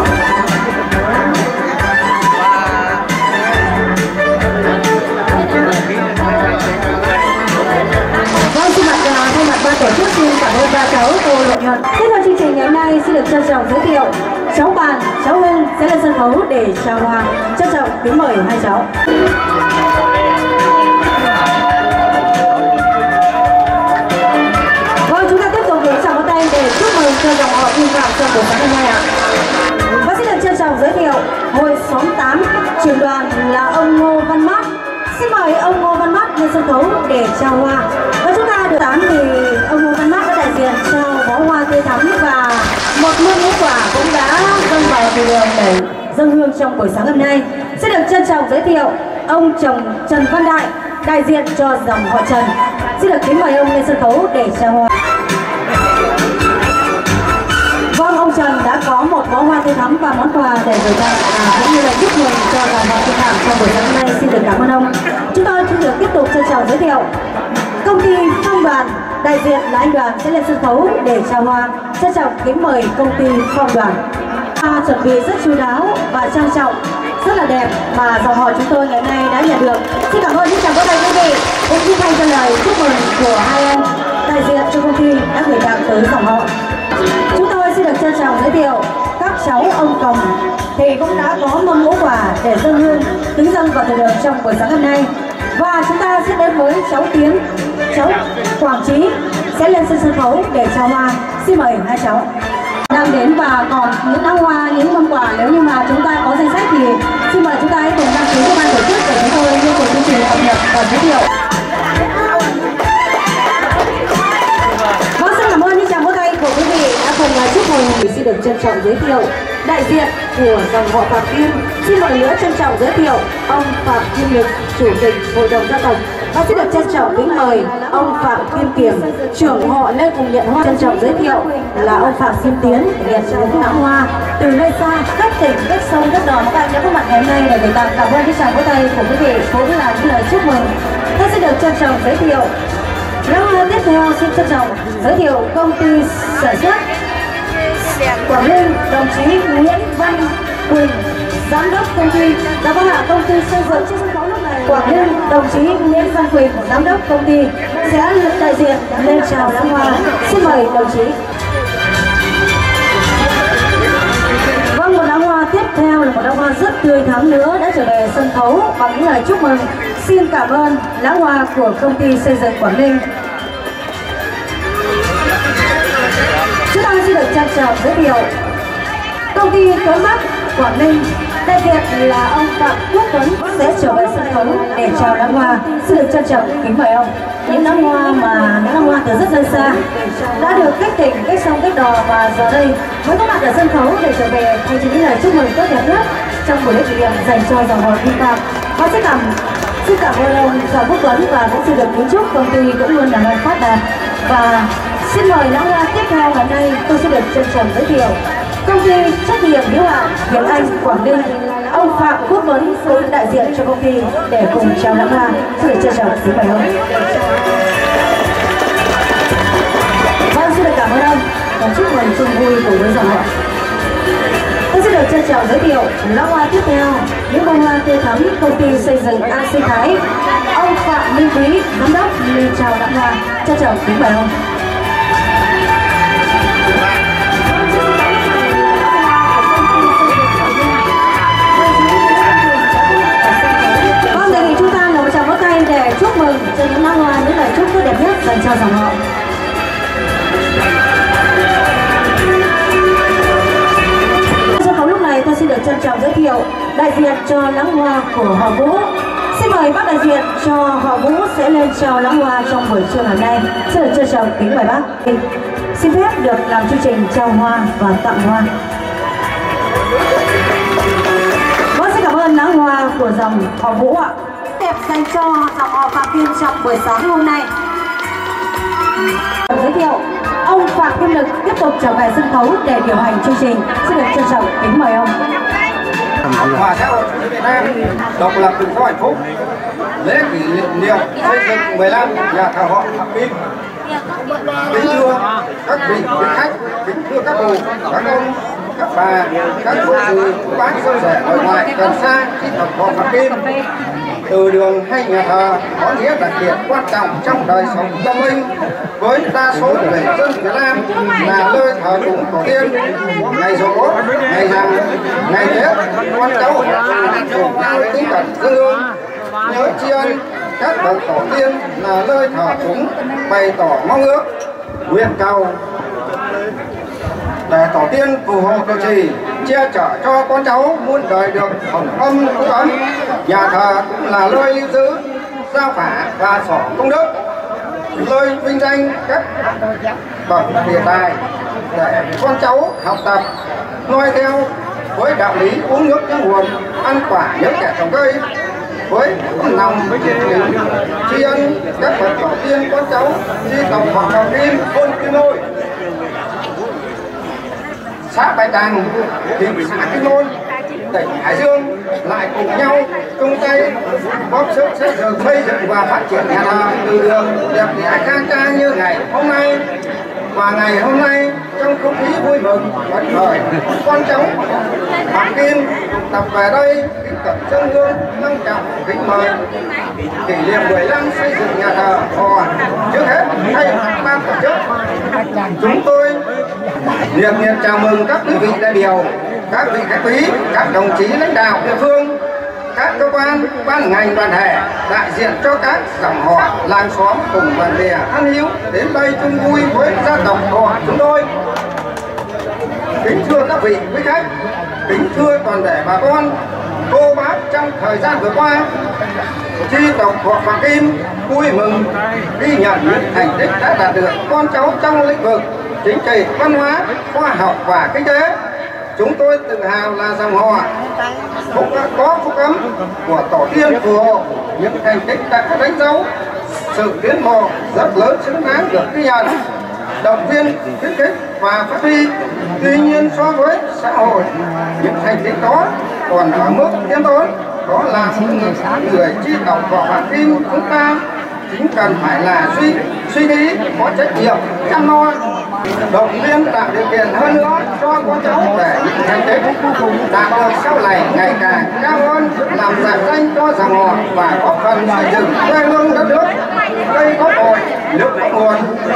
Speaker 11: Vâng, xin mặt thay mặt ban tổ chức xin cảm ơn ba cháu Tô, Lộ Nhuận. Tiếp theo chương trình ngày hôm nay xin được trân trọng giới thiệu cháu Bàn, cháu Hưng sẽ lên sân khấu để chào hoa. Trân trọng kính mời hai cháu. Để chúc mừng cho dòng họ Kim Phạm trong buổi sáng hôm nay ạ. Và xin được trân trọng giới thiệu hội xóm tám trưởng đoàn là ông Ngô Văn Mát. Xin mời ông Ngô Văn Mát lên sân khấu để chào hoa. Và chúng ta được tám thì ông Ngô Văn Mát đã đại diện trao bó hoa tươi thắm và một mâm ngũ quả cũng đã dâng vào từ đường để dâng hương trong buổi sáng hôm nay. Xin được trân trọng giới thiệu ông chồng Trần Văn Đại đại diện cho dòng họ Trần. Xin được kính mời ông lên sân khấu để chào hoa. Vâng, ông Trần đã có một bó hoa tươi thắm và món quà để gửi tặng à, cũng như là chúc mừng cho dòng họ Kim Phạm trong buổi sáng hôm nay. Xin được cảm ơn ông. Chúng tôi xin được tiếp tục trân trọng giới thiệu công ty Phong Đoàn, đại diện là anh Đoàn sẽ lên sân khấu để chào hoa. Trân trọng kính mời công ty Phong Đoàn. Hoa chuẩn bị rất chu đáo và trang trọng, rất là đẹp mà dòng họ chúng tôi ngày nay đã nhận được. Xin cảm ơn những tràng vỗ tay quý vị cũng như thay cho lời chúc mừng của hai anh đại diện cho công ty đã gửi tặng tới dòng họ. Chúng tôi xin được trân trọng giới thiệu các cháu ông Còng thì cũng đã có mâm ngũ quả để dâng hương kính dâng vào từ đường trong buổi sáng hôm nay. Và chúng ta sẽ đến với cháu Tiến, cháu Quảng Trí sẽ lên sân sân khấu để chào hoa. Xin mời hai cháu đang đến và còn những đóa hoa, những mâm quà. Nếu như mà chúng ta có danh sách thì xin mời chúng ta hãy cùng đăng ký cho ban tổ chức để chúng tôi liên tục chương trình cập nhật và giới thiệu. Vâng, xin cảm ơn những tràng vỗ tay của quý vị đã cùng chúc mừng. Xin được trân trọng giới thiệu đại diện của dòng họ Phạm Kim. Xin mời nữa trân trọng giới thiệu ông Phạm Kim Lực, chủ tịch hội đồng gia tộc. Và xin được trân trọng kính mời ông Phạm Kim Kiểm, trưởng họ lên cùng nhận hoa. Trân trọng giới thiệu là ông Phạm Kim Tiến nhận những nắng hoa từ nơi xa, các tỉnh, các sông, các đò các anh đã có mặt ngày hôm nay để gửi tặng. Cảm ơn những tràng vỗ tay của quý vị cũng là những lời chúc mừng. Tôi xin được trân trọng giới thiệu. Rồi tiếp theo xin trân trọng giới thiệu công ty sản xuất Quảng Ninh, đồng chí Nguyễn Văn Quỳnh, giám đốc công ty. Đã có hạ công ty xây dựng trên sân khấu lúc này. Quảng Ninh, đồng chí Nguyễn Văn Quỳnh, giám đốc công ty sẽ đại diện lên chào lãng hoa. Xin mời đồng chí. Vâng, một lãng hoa tiếp theo là một lãng hoa rất tươi thắm nữa đã trở về sân khấu bằng những lời chúc mừng. Xin cảm ơn lãng hoa của công ty xây dựng Quảng Ninh. Chúng ta xin được trân trọng giới thiệu công ty Tuấn Bắc Quảng Ninh, đại diện là ông Phạm Quốc Tuấn sẽ trở về sân khấu để chào lãng hoa. Xin được trân trọng kính mời ông. Những lãng hoa mà những lãng hoa từ rất rất xa đã được cách tỉnh, cách sông, cách đò và giờ đây mới có mặt ở sân khấu để trở về thay cho những lời chúc mừng tốt đẹp nhất trong buổi lễ kỷ niệm dành cho dòng họ Kim Phạm. Và xin cảm xin cảm ơn ông Phạm Quốc Tuấn và cũng xin được kính chúc công ty cũng luôn làm ăn phát đạt. Và xin mời lãng hoa tiếp theo ngày nay tôi xin được trân trọng giới thiệu công ty trách nhiệm hữu hạn Hiệp Anh Quảng Ninh, ông Phạm Quốc Tuấn cũng đại diện cho công ty để cùng chào lãng hoa. Xin được trân trọng kính mời ông. Vâng, xin được cảm ơn ông và chúc mừng chung vui cùng với dòng họ. Tôi xin được trân trọng giới thiệu lãng hoa tiếp theo những bông hoa tươi thắm công ty xây dựng An Sinh Thái, ông Phạm Minh Quý, giám đốc lên chào lãng hoa. Trân trọng kính mời ông. Vâng, đề nghị chúng ta là một tràng vỗ tay để chúc mừng cho những lãng hoa, những lời chúc tốt đẹp nhất dành cho dòng họ. trân trọng giới thiệu đại diện cho lắng hoa của họ Vũ. Xin mời bác đại diện cho họ Vũ sẽ lên chào lắng hoa trong buổi trưa ngày hôm nay. Xin được trân trọng kính mời bác. Xin phép được làm chương trình trao hoa và tặng hoa. Vâng, xin cảm ơn lắng hoa của dòng họ Vũ ạ. Đẹp dành cho dòng họ Phạm Kim trong buổi sáng hôm nay. Giới thiệu ông Phạm Kim Lực tiếp tục trở về sân khấu để điều hành chương trình. Xin được trân trọng kính mời ông.
Speaker 12: Hòa xã hội chủ nghĩa Việt Nam độc lập tự do hạnh phúc, lễ kỷ niệm xây dựng mười lăm nhà thờ họ Phạm Kim. Kính thưa các vị quý khách, kính thưa các cụ, các ông, các bà, các cô dì, bác sâu rẻ ở ngoài gần xa khi thờ họ Phạm Kim. Từ đường hay nhà thờ có nghĩa đặc biệt quan trọng trong đời sống tâm linh với đa số người dân Việt Nam là nơi thờ cúng tổ tiên. Ngày giỗ, ngày rằm, ngày Tết, con cháu cùng nhau tinh thần dâng hương nhớ tri ân các bậc tổ tiên là nơi thờ cúng bày tỏ mong ước nguyện cầu để tổ tiên phù hộ trụ trì che chở cho con cháu muôn đời được hồng ân phúc ấm. Nhà thờ cũng là nơi lưu giữ giao phả và sổ công đức, nơi vinh danh các bậc hiện tài để con cháu học tập noi theo với đạo lý uống nước nhớ nguồn, ăn quả nhớ kẻ trồng cây, với lòng tri ân các bậc tổ tiên con cháu di tộc họ Phạm Kim, thôn Kim Nôi, xã Bạch Đằng, thị xã Kim Môn, tỉnh Hải Dương lại cùng nhau chung tay góp sức xây dựng xây dựng và phát triển nhà thờ từ đường đẹp đẽ khang trang như ngày hôm nay. Và ngày hôm nay trong không khí vui mừng phấn khởi, con cháu Phạm Kim tập về đây kính cẩn dâng hương long trọng kính mời kỷ niệm mười lăm xây dựng nhà thờ họ. Trước hết thay ban tổ chức chúng tôi nhiệt liệt chào mừng các quý vị đại biểu, các vị khách quý, các đồng chí lãnh đạo địa phương, các cơ quan ban ngành đoàn thể đại diện cho các dòng họ làng xóm cùng bạn bè thân hữu đến đây chung vui với gia tộc họ chúng tôi. Kính thưa các vị quý khách, kính thưa toàn thể bà con cô bác, trong thời gian vừa qua chi tộc họ Phạm Kim vui mừng ghi nhận những thành tích đã đạt được con cháu trong lĩnh vực chính trị, văn hóa, khoa học và kinh tế. Chúng tôi tự hào là dòng họ phúc có phúc ấm của tổ tiên phù hộ, những thành tích đã đánh dấu sự tiến bộ rất lớn xứng đáng được ghi nhận, động viên, khuyến khích và phát huy. Tuy nhiên so với xã hội, những thành tích đó còn ở mức khiêm tốn. Đó là những người chi tộc họ Phạm Kim chúng ta chính cần phải là suy suy nghĩ có trách nhiệm chăm lo, động viên tạo điều kiện hơn nữa cho con cháu để những thành tích đạt được sau này ngày càng cao hơn, làm dạng danh cho dòng họ và góp phần xây dựng quê hương đất nước. Cây có cội, nước có nguồn,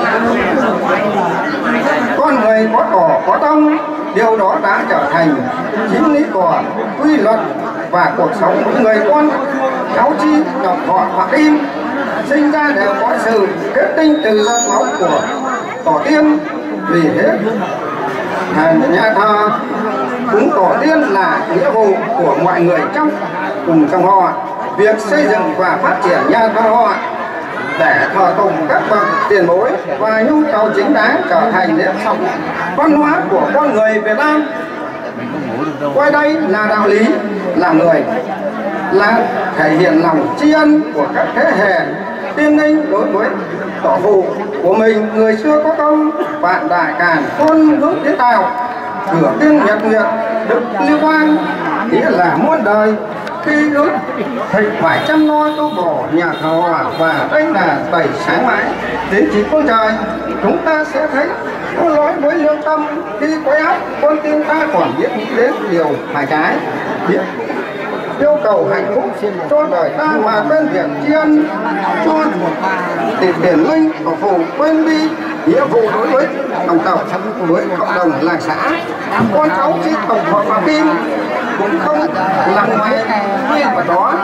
Speaker 12: con người có cỏ có tông, điều đó đã trở thành chính lý của quy luật và cuộc sống của người con cháu chi tộc họ Phạm Kim sinh ra đều có sự kết tinh từ dòng máu của tổ tiên. Vì thế nhà thờ cúng tổ tiên là nghĩa vụ của mọi người trong cùng trong họ. Việc xây dựng và phát triển nhà thờ họ để thờ tụng các bậc tiền bối và nhu cầu chính đáng trở thành nếp sống văn hóa của con người Việt Nam. Coi đây là đạo lý, là người, là thể hiện lòng tri ân của các thế hệ tiên ninh đối với tổ phụ của mình. Người xưa có câu vạn đại càn khôn hướng tiến tạo, cửa tiên nhật nguyện đức lưu quang, nghĩa là muôn đời khi ước thịnh phải chăm lo tu bổ nhà thờ họ, và đây là tẩy sáng mãi đến chỉ con trời. Chúng ta sẽ thấy có lỗi với lương tâm khi quay áp con tim ta còn biết nghĩ đến điều phải trái, biết yêu cầu hạnh phúc cho đời ta mà quên việc tri ân cho tiền điển linh của phụ, quên đi nghĩa vụ đối với đồng tộc, với cộng đồng làng xã. Con cháu chi tộc họ Phạm Kim cũng không làm ngoái hay vào đó.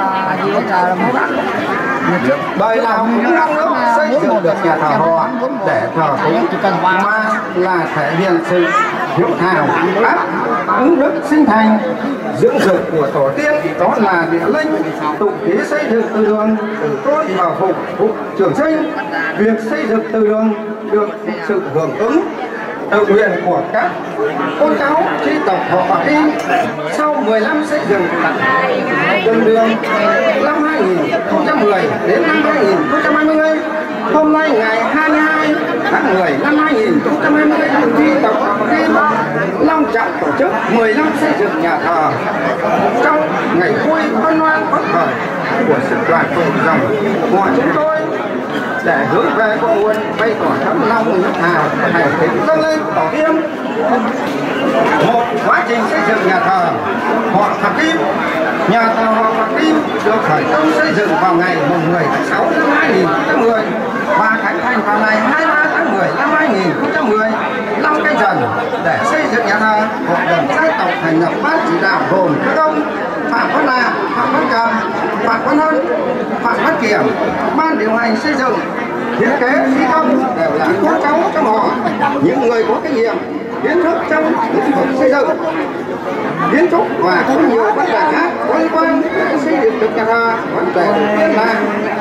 Speaker 12: Đời nào cũng mong ước xây dựng được nhà thờ họ để thờ cúng, mà là thể hiện sự hiếu thảo áp ứng đức sinh thành, dưỡng dục của tổ tiên đó là địa linh, tụng ký xây dựng từ đường từ tôn vào phục phục trường sinh. Việc xây dựng từ đường được sự hưởng ứng tự nguyện của các con cháu chi tộc họ Bạc Kim. Sau mười năm xây dựng đường đường năm hai nghìn không trăm mười đến năm hai nghìn không trăm hai mươi, hôm nay ngày hai mươi hai tháng mười năm hai nghìn không trăm hai mươi, chi tộc họ Bạc Kim long trọng tổ chức mười năm xây dựng nhà thờ. Trong ngày vui hân hoan phấn khởi của sự đoàn tụ dòng họ chúng tôi, để hướng về cội nguồn bày tỏ tấm lòng nước Hà hãy kính dâng lên tổ tiên. Một quá trình xây dựng nhà thờ họ Bạc Kim. Nhà thờ họ Bạc Kim được khởi công xây dựng vào ngày mười tháng sáu năm hai nghìn không trăm mười và khánh thành vào ngày hai mươi ba tháng mười năm hai nghìn không trăm mười. Năm Canh Dần. Để xây dựng nhà thờ, hội đồng gia tộc thành lập ban chỉ đạo gồm các ông Phạm Văn Hà, Phạm Văn Cầm, Phạm Văn Hân, Phạm Văn Kiểm. Ban điều hành xây dựng, thiết kế, thi công đều là con cháu trong họ, những người có kinh nghiệm, kiến thức trong lĩnh vực xây dựng, kiến trúc và có nhiều vấn đề khác có liên quan đến xây dựng được nhà thờ. Vấn đề đầu tiên là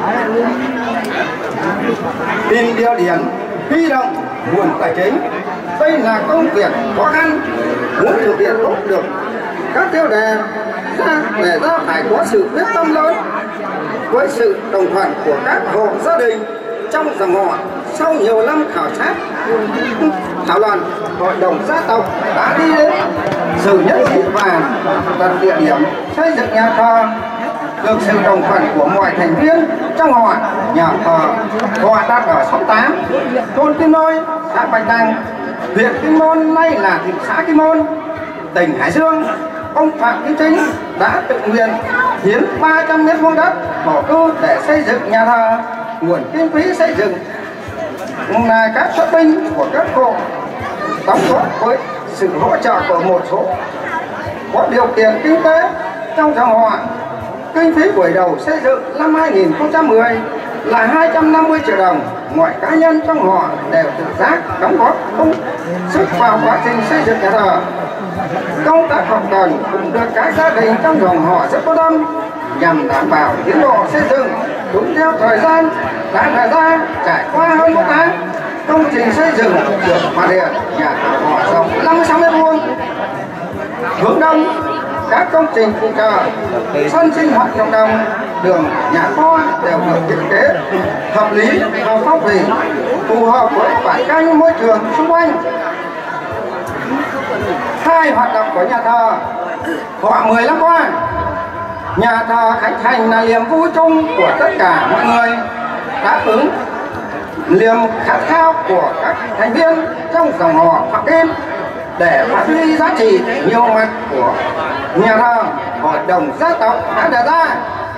Speaker 12: tìm địa điểm, huy động nguồn tài chính. Đây là công việc khó khăn, muốn thực hiện tốt được các tiêu đề ra để ra phải có sự quyết tâm lớn với sự đồng thuận của các hộ gia đình trong dòng họ. Sau nhiều năm khảo sát thảo luận, hội đồng gia tộc đã đi đến sự nhất trí và đặt địa điểm xây dựng nhà thờ được sự đồng thuận của mọi thành viên trong họ. Nhà thờ họ đang ở xóm tám, thôn Kim Nôi, xã Bạch Đằng, huyện Kim Môn, nay là thị xã Kim Môn, tỉnh Hải Dương. Ông Phạm Kim Chính đã tự nguyện hiến ba trăm mét vuông đất bỏ cư để xây dựng nhà thờ. Nguồn kinh phí xây dựng là các xuất binh của các hộ đóng góp với sự hỗ trợ của một số có điều kiện kinh tế trong dòng họ. Kinh phí buổi đầu xây dựng năm hai nghìn không trăm mười là hai trăm năm mươi triệu đồng. Mọi cá nhân trong họ đều tự giác đóng góp công sức vào quá trình xây dựng nhà thờ. Công tác hậu cần cũng được các gia đình trong dòng họ rất quan tâm nhằm đảm bảo tiến độ xây dựng đúng theo thời gian đã đề ra. Trải qua hơn một tháng, công trình xây dựng được hoàn thiện. Nhà thờ họ rộng năm mươi sáu mét vuông, hướng đông, các công trình phụ trợ, sân sinh hoạt cộng đồng, đường, nhà kho đều được thiết kế hợp lý và phong thủy, phù hợp với bản canh môi trường xung quanh. Hai hoạt động của nhà thờ họ mười năm qua. Nhà thờ khánh thành là niềm vui chung của tất cả mọi người, đáp ứng niềm khát khao của các thành viên trong dòng họ Bạc Kim để phát huy giá trị nhiều mặt của nhà thờ. Hội đồng gia tộc đã đề ra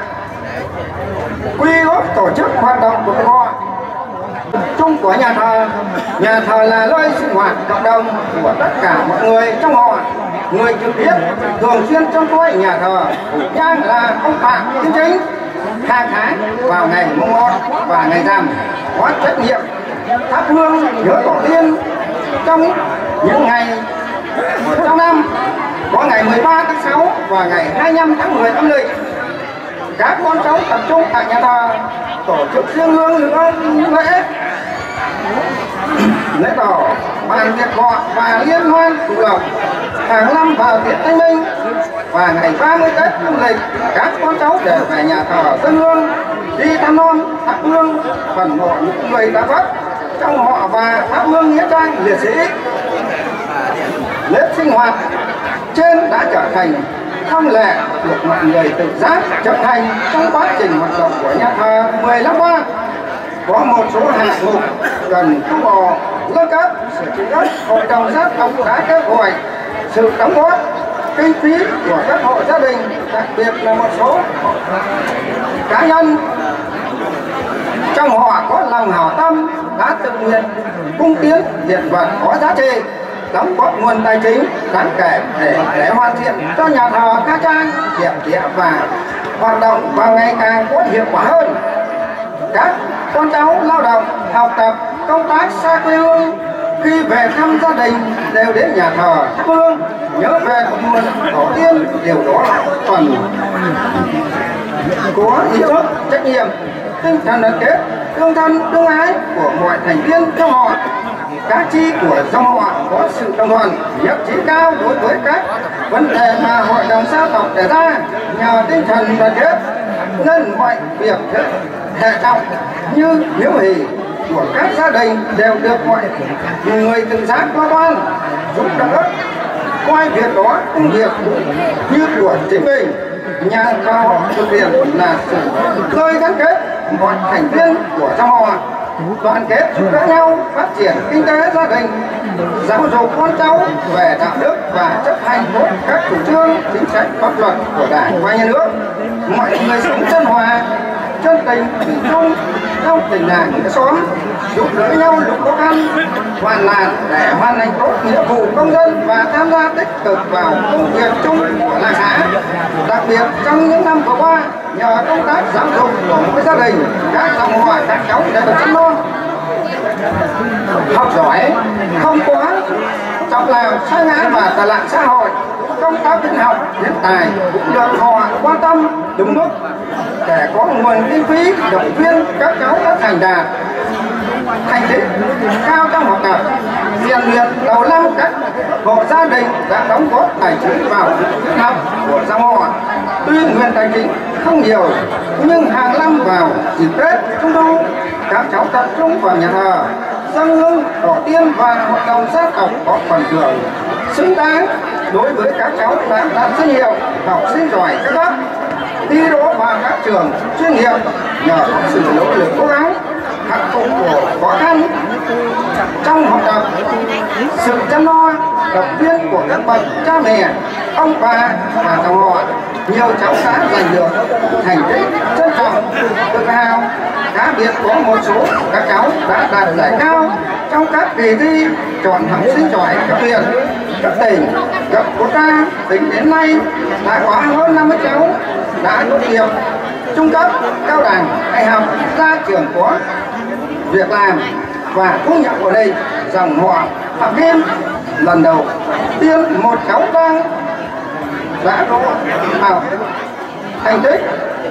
Speaker 12: quy ước tổ chức hoạt động của họ chung của nhà thờ. Nhà thờ là nơi sinh hoạt cộng đồng của tất cả mọi người trong họ. Người trực tiếp thường xuyên trông coi nhà thờ nhang là ông Phạm Kim Chính. Hàng tháng vào ngày mùng một và ngày rằm có trách nhiệm thắp hương nhớ tổ tiên. Trong những ngày trong năm có ngày mười ba tháng sáu và ngày hai mươi lăm tháng mười âm lịch, các con cháu tập trung tại nhà thờ tổ chức riêng hương lửa lễ lễ tỏ bàn tiệc họ và liên hoan tụ lộc. Hàng năm vào tiết Thanh Minh và ngày ba mươi Tết âm lịch, các con cháu đều về nhà thờ dâng hương, đi thăm non thắp hương phần mộ những người đã mất trong họ và thắp hương nghĩa trang liệt sĩ. Nếp sinh hoạt trên đã trở thành thông lệ được mọi người tự giác chấp hành trong quá trình hoạt động của nhà thờ mười năm qua. Có một số hạng mục cần tu bổ, nâng cấp, sửa chữa, hội đồng gia tộc đã kêu gọi sự đóng góp kinh phí của các hộ gia đình, đặc biệt là một số cá nhân trong họ có lòng hảo tâm đã tự nguyện cung tiến hiện vật có giá trị, đóng góp nguồn tài chính đáng kể để để hoàn thiện cho nhà thờ ca trang hiện địa và hoạt động và ngày càng có hiệu quả hơn. Các con cháu lao động học tập công tác xa quê hương khi về thăm gia đình đều đến nhà thờ thắp hương nhớ về cội nguồn tổ tiên, điều đó là phần có ý thức trách nhiệm, tinh thần đoàn kết, tương thân tương ái của mọi thành viên trong họ. Các chi của dòng họ có sự đồng thuận nhất trí cao đối với các vấn đề mà hội đồng gia tộc đề ra, nhờ tinh thần đoàn kết nên mọi việc hệ trọng như hiếu hỉ của các gia đình đều được mọi người tự giác lo toan giúp đỡ, coi việc đó công việc như của chính mình. Nhà thờ thực hiện là sự nơi gắn kết mọi thành viên của dòng họ, đoàn kết giúp đỡ nhau phát triển kinh tế gia đình, giáo dục con cháu về đạo đức và chấp hành tốt các chủ trương chính sách pháp luật của Đảng và Nhà nước. Mọi người sống chân hòa, chân tình thủy chung trong tình làng nghĩa xóm, giúp đỡ nhau lúc khó khăn hoàn nạn để hoàn thành tốt nghĩa vụ công dân và tham gia tích cực vào công việc chung của làng xã. Đặc biệt trong những năm vừa qua, nhờ công tác giáo dục của mỗi gia đình, các dòng họ các cháu đều được chăm lo học giỏi, không quá trọng làm sai ngã và tà lạng xã hội. Công tác tin học hiện tại cũng được họ quan tâm đúng mức để có nguồn kinh phí động viên các cháu đã thành đạt thành tích cao trong học tập, rèn luyện. Đầu năm các hộ gia đình đã đóng góp tài chính vào việc học của dòng họ. Tuy nguồn tài chính không nhiều nhưng hàng năm vào dịp Tết Trung thu, các cháu tập trung vào nhà thờ dâng hương tổ tiên và hội đồng gia tộc có phần thưởng xứng đáng đối với các cháu đã đạt danh hiệu học sinh giỏi các cấp, thi đỗ vào các trường chuyên nghiệp nhờ có sự nỗ lực cố gắng khắc phục của khó khăn trong học tập, sự chăm lo động viên của các bậc cha mẹ, ông bà và dòng họ. Nhiều cháu đã giành được thành tích trân trọng tự hào. Cá biệt có một số các cháu đã đạt giải cao trong các kỳ thi chọn học sinh giỏi cấp huyện, cấp tỉnh, cấp quốc gia. Tính đến nay đã có hơn năm mươi cháu đã tốt nghiệp trung cấp, cao đẳng, đại học, ra trường có việc làm và thu nhập ở đây. Dòng họ Phạm Kim lần đầu tiên một cháu đang đã có vào thành tích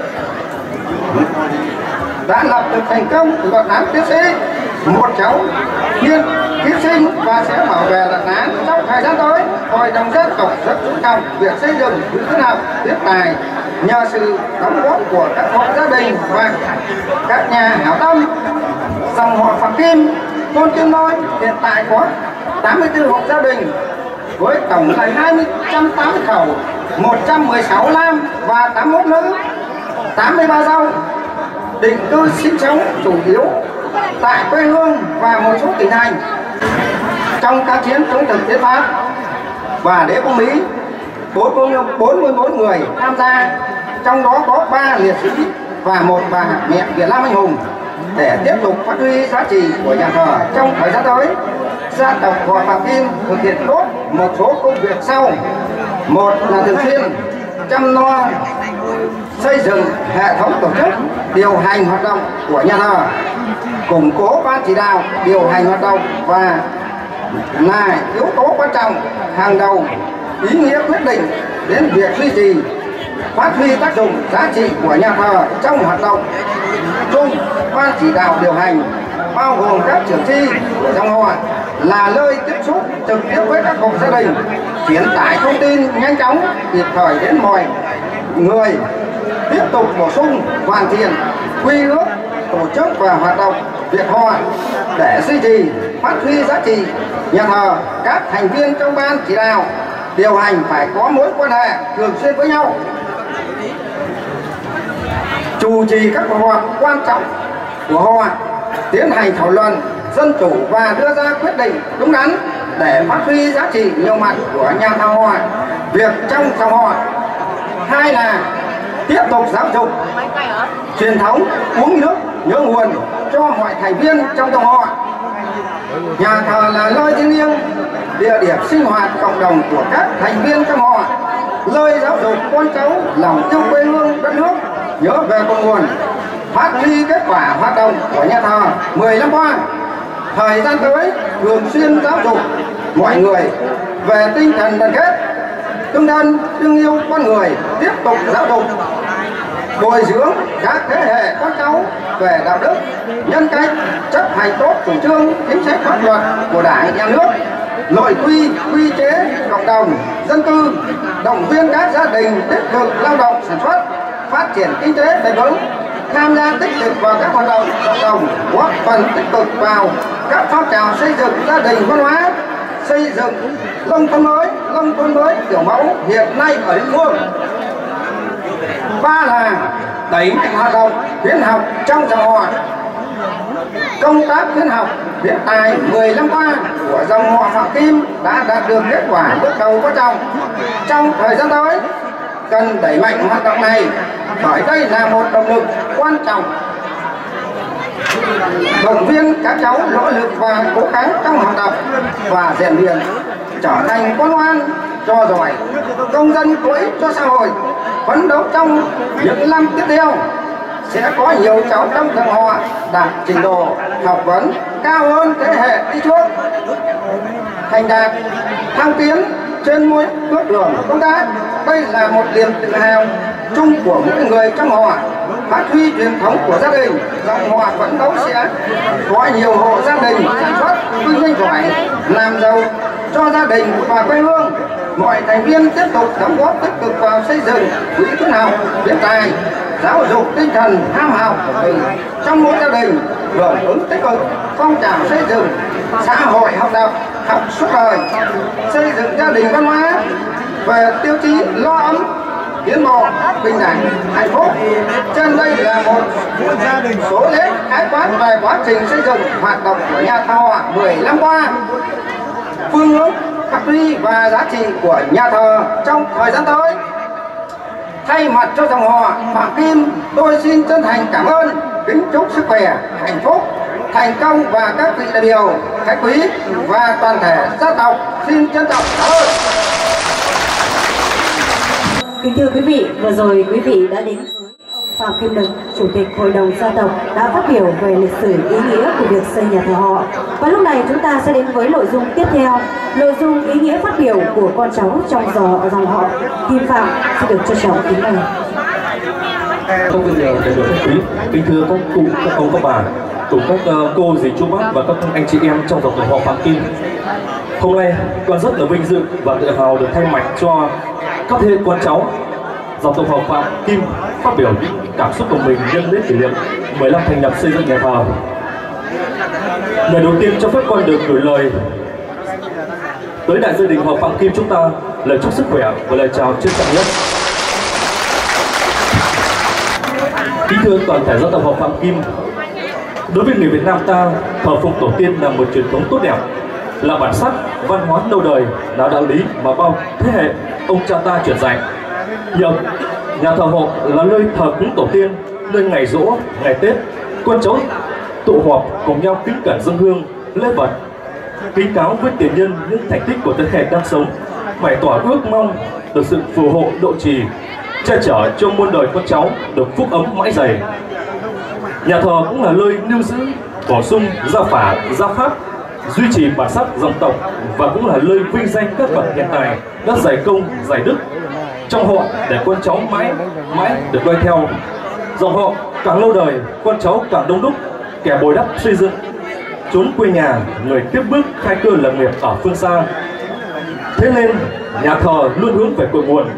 Speaker 12: đã lập được thành công của luận án tiến sĩ. Một cháu nghiên thí sinh và sẽ bảo vệ luận án trong thời gian tới. Hội đồng dân tộc rất chú trọng việc xây dựng quỹ khuyến học tiếp tài nhờ sự đóng góp của các hộ gia đình và các nhà hảo tâm. Dòng họ Phạm Kim thôn Kim Lôi hiện tại có tám mươi tư hộ gia đình với tổng là hai trăm tám mươi khẩu, một trăm mười sáu nam và tám mươi mốt nữ, tám mươi ba dâu định cư sinh sống chủ yếu tại quê hương và một số tỉnh thành. Trong các chiến chống thực tiến Pháp và đế quốc Mỹ, bốn mươi bốn người tham gia, trong đó có ba liệt sĩ và một bà mẹ Việt Nam anh hùng. Để tiếp tục phát huy giá trị của nhà thờ trong thời gian tới, gia tộc họ Phạm Kim thực hiện tốt một số công việc sau. Một là thường xuyên chăm lo xây dựng hệ thống tổ chức điều hành hoạt động của nhà thờ, củng cố ban chỉ đạo điều hành hoạt động và là yếu tố quan trọng hàng đầu ý nghĩa quyết định đến việc duy trì phát huy tác dụng giá trị của nhà thờ trong hoạt động chung. Ban chỉ đạo điều hành bao gồm các trưởng chi của dòng họ là nơi tiếp xúc trực tiếp với các hộ gia đình, truyền tải thông tin nhanh chóng kịp thời đến mọi người, tiếp tục bổ sung hoàn thiện quy ước tổ chức và hoạt động việc họ để duy trì phát huy giá trị nhà thờ. Các thành viên trong ban chỉ đạo điều hành phải có mối quan hệ thường xuyên với nhau, chủ trì các cuộc họp quan trọng của họ, tiến hành thảo luận dân chủ và đưa ra quyết định đúng đắn để phát huy giá trị nhiều mặt của nhà thờ họ, việc trong dòng họ. Hai là tiếp tục giáo dục truyền thống uống nước nhớ nguồn cho mọi thành viên trong dòng họ. Nhà thờ là nơi thiêng liêng, địa điểm sinh hoạt cộng đồng của các thành viên trong họ, nơi giáo dục con cháu lòng yêu quê hương đất nước, nhớ về cội nguồn. Phát huy kết quả hoạt động của nhà thờ mười năm qua, Thời gian tới thường xuyên giáo dục mọi người về tinh thần đoàn kết, tương thân, tương yêu con người, tiếp tục giáo dục bồi dưỡng các thế hệ con cháu về đạo đức, nhân cách, chấp hành tốt chủ trương chính sách pháp luật của Đảng, Nhà nước, nội quy, quy chế cộng đồng, dân cư, động viên các gia đình tích cực lao động sản xuất, phát triển kinh tế bền vững, tham gia tích cực vào các hoạt động cộng đồng, góp phần tích cực vào các phong trào xây dựng gia đình văn hóa, xây dựng nông thôn mới, nông thôn mới kiểu mẫu hiện nay ở địa phương. Ba là đẩy mạnh hoạt động khuyến học trong dòng họ. Công tác khuyến học hiện tại mười năm qua của dòng họ Phạm Kim đã đạt được kết quả bước đầu quan trọng. Trong thời gian tới cần đẩy mạnh hoạt động này, bởi đây là một động lực quan trọng động viên các cháu nỗ lực và cố gắng trong học tập và rèn luyện, trở thành con ngoan, trò giỏi, công dân có ích cho xã hội. Phấn đấu trong những năm tiếp theo sẽ có nhiều cháu trong dòng họ đạt trình độ học vấn cao hơn thế hệ đi trước, thành đạt thăng tiến trên mỗi bước đường công tác. Đây là một niềm tự hào chung của mỗi người trong họ. Phát huy truyền thống của gia đình, dòng họ phấn đấu sẽ có nhiều hộ gia đình sản xuất kinh doanh giỏi, làm giàu cho gia đình và quê hương. Mọi thành viên tiếp tục đóng góp tích cực vào xây dựng quỹ khuyến học khuyến tài, giáo dục tinh thần ham học của mình trong mỗi gia đình, hưởng ứng tích cực phong trào xây dựng xã hội học tập học suốt đời, xây dựng gia đình văn hóa về tiêu chí lo ấm, tiến bộ, bình đẳng, hạnh phúc. Trên đây là một số nét khái quát về quá trình xây dựng hoạt động của nhà thờ họ mười năm qua, phương hướng phát huy và giá trị của nhà thờ trong thời gian tới. Thay mặt cho dòng họ Phạm Kim, tôi xin chân thành cảm ơn, kính chúc sức khỏe, hạnh phúc, thành công và các vị đại biểu, khách quý và toàn thể gia tộc xin trân trọng cảm ơn.
Speaker 10: Kính thưa quý vị, vừa rồi quý vị đã đến với ông Phạm Kim Lực, Chủ tịch Hội đồng gia tộc đã phát biểu về lịch sử ý nghĩa của việc xây nhà thờ họ. Và lúc này chúng ta sẽ đến với nội dung tiếp theo, nội dung ý nghĩa phát biểu của con cháu trong dòng dòng họ Kim Phạm sẽ được trân trọng kính mời.
Speaker 13: Các vị đại biểu khách quý, kính thưa các cụ, các ông, các bà, cùng các cô, dì, chú bác và các anh chị em trong dòng họ Phạm Kim. Hôm nay con rất là vinh dự và tự hào được thay mặt cho các thế hệ con cháu dòng tộc họ Phạm Kim phát biểu những cảm xúc của mình nhân lễ kỷ niệm mười năm thành lập xây dựng nhà thờ. Lời đầu tiên cho phép con được gửi lời tới đại gia đình họ Phạm Kim chúng ta lời chúc sức khỏe và lời chào trân trọng nhất. Kính thưa toàn thể dân tộc họ Phạm Kim, đối với người Việt Nam ta, thờ phụng tổ tiên là một truyền thống tốt đẹp, là bản sắc văn hóa lâu đời, là đạo lý mà bao thế hệ ông cha ta truyền dạy. Nhờ nhà thờ họ là nơi thờ cúng tổ tiên, nơi ngày giỗ, ngày Tết, con cháu tụ họp cùng nhau kính cẩn dâng hương, lễ vật, kính cáo với tiền nhân những thành tích của thế hệ đang sống, bày tỏ ước mong được sự phù hộ độ trì, che chở cho muôn đời con cháu được phúc ấm mãi dày. Nhà thờ cũng là nơi lưu giữ, bổ sung gia phả, gia pháp, duy trì bản sắc dòng tộc và cũng là nơi vinh danh các bậc hiện tài đã giải công, giải đức trong họ để con cháu mãi mãi được noi theo. Dòng họ càng lâu đời, con cháu càng đông đúc, kẻ bồi đắp xây dựng chốn quê nhà, người tiếp bước khai cơ lập nghiệp ở phương xa. Thế nên nhà thờ luôn hướng về cội nguồn,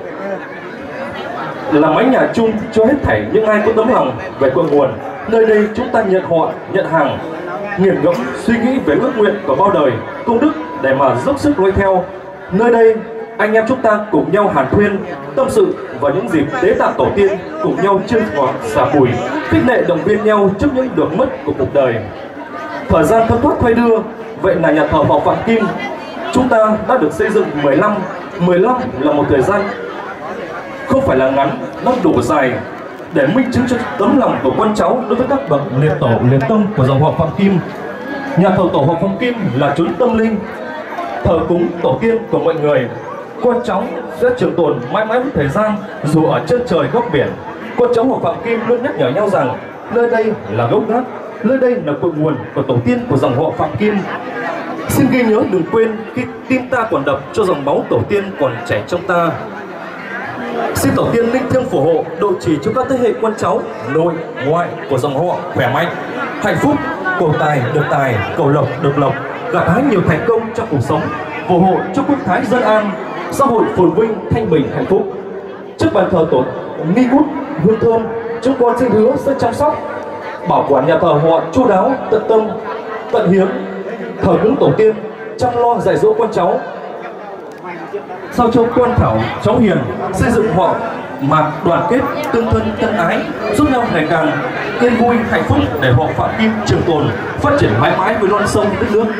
Speaker 13: là mái nhà chung cho hết thảy những ai có tấm lòng về cội nguồn. Nơi đây chúng ta nhận họ, nhận hàng, nghiền ngẫm suy nghĩ về ước nguyện của bao đời công đức để mà dốc sức noi theo. Nơi đây anh em chúng ta cùng nhau hàn huyên, tâm sự vào những dịp tế tạ tổ tiên, cùng nhau chơi ngọt xả bùi, khích lệ động viên nhau trước những được mất của cuộc đời. Thời gian thấm thoát quay đưa, vậy là nhà thờ họ Phạm Kim chúng ta đã được xây dựng mười năm. mười năm là một thời gian không phải là ngắn, nó đủ dài để minh chứng cho tấm lòng của con cháu đối với các bậc liệt tổ liệt tông của dòng họ Phạm Kim. Nhà thờ tổ họ Phạm Kim là chốn tâm linh, thờ cúng tổ tiên của mọi người. Con cháu sẽ trường tồn mãi mãi với thời gian, dù ở chân trời góc biển. Con cháu họ Phạm Kim luôn nhắc nhở nhau rằng nơi đây là gốc gác, nơi đây là cội nguồn của tổ tiên của dòng họ Phạm Kim. Xin ghi nhớ đừng quên khi tim ta còn đập cho dòng máu tổ tiên còn chảy trong ta. Xin tổ tiên linh thiêng phù hộ, độ trì cho các thế hệ con cháu nội ngoại của dòng họ khỏe mạnh, hạnh phúc, cầu tài được tài, cầu lộc được lộc, gặt hái nhiều thành công trong cuộc sống, phù hộ cho quốc thái dân an, xã hội phồn vinh, thanh bình, hạnh phúc. Trước bàn thờ tổ nghi ngút hương thơm, chúng con xin hứa sẽ chăm sóc, bảo quản nhà thờ họ chu đáo, tận tâm, tận hiến, thờ cúng tổ tiên, chăm lo dạy dỗ con cháu, sao cho con thảo cháu hiền, xây dựng họ mà đoàn kết, tương thân, tân ái, giúp nhau ngày càng yên vui, hạnh phúc để họ Phạm Kim trường tồn, phát triển mãi mãi với non sông đất nước.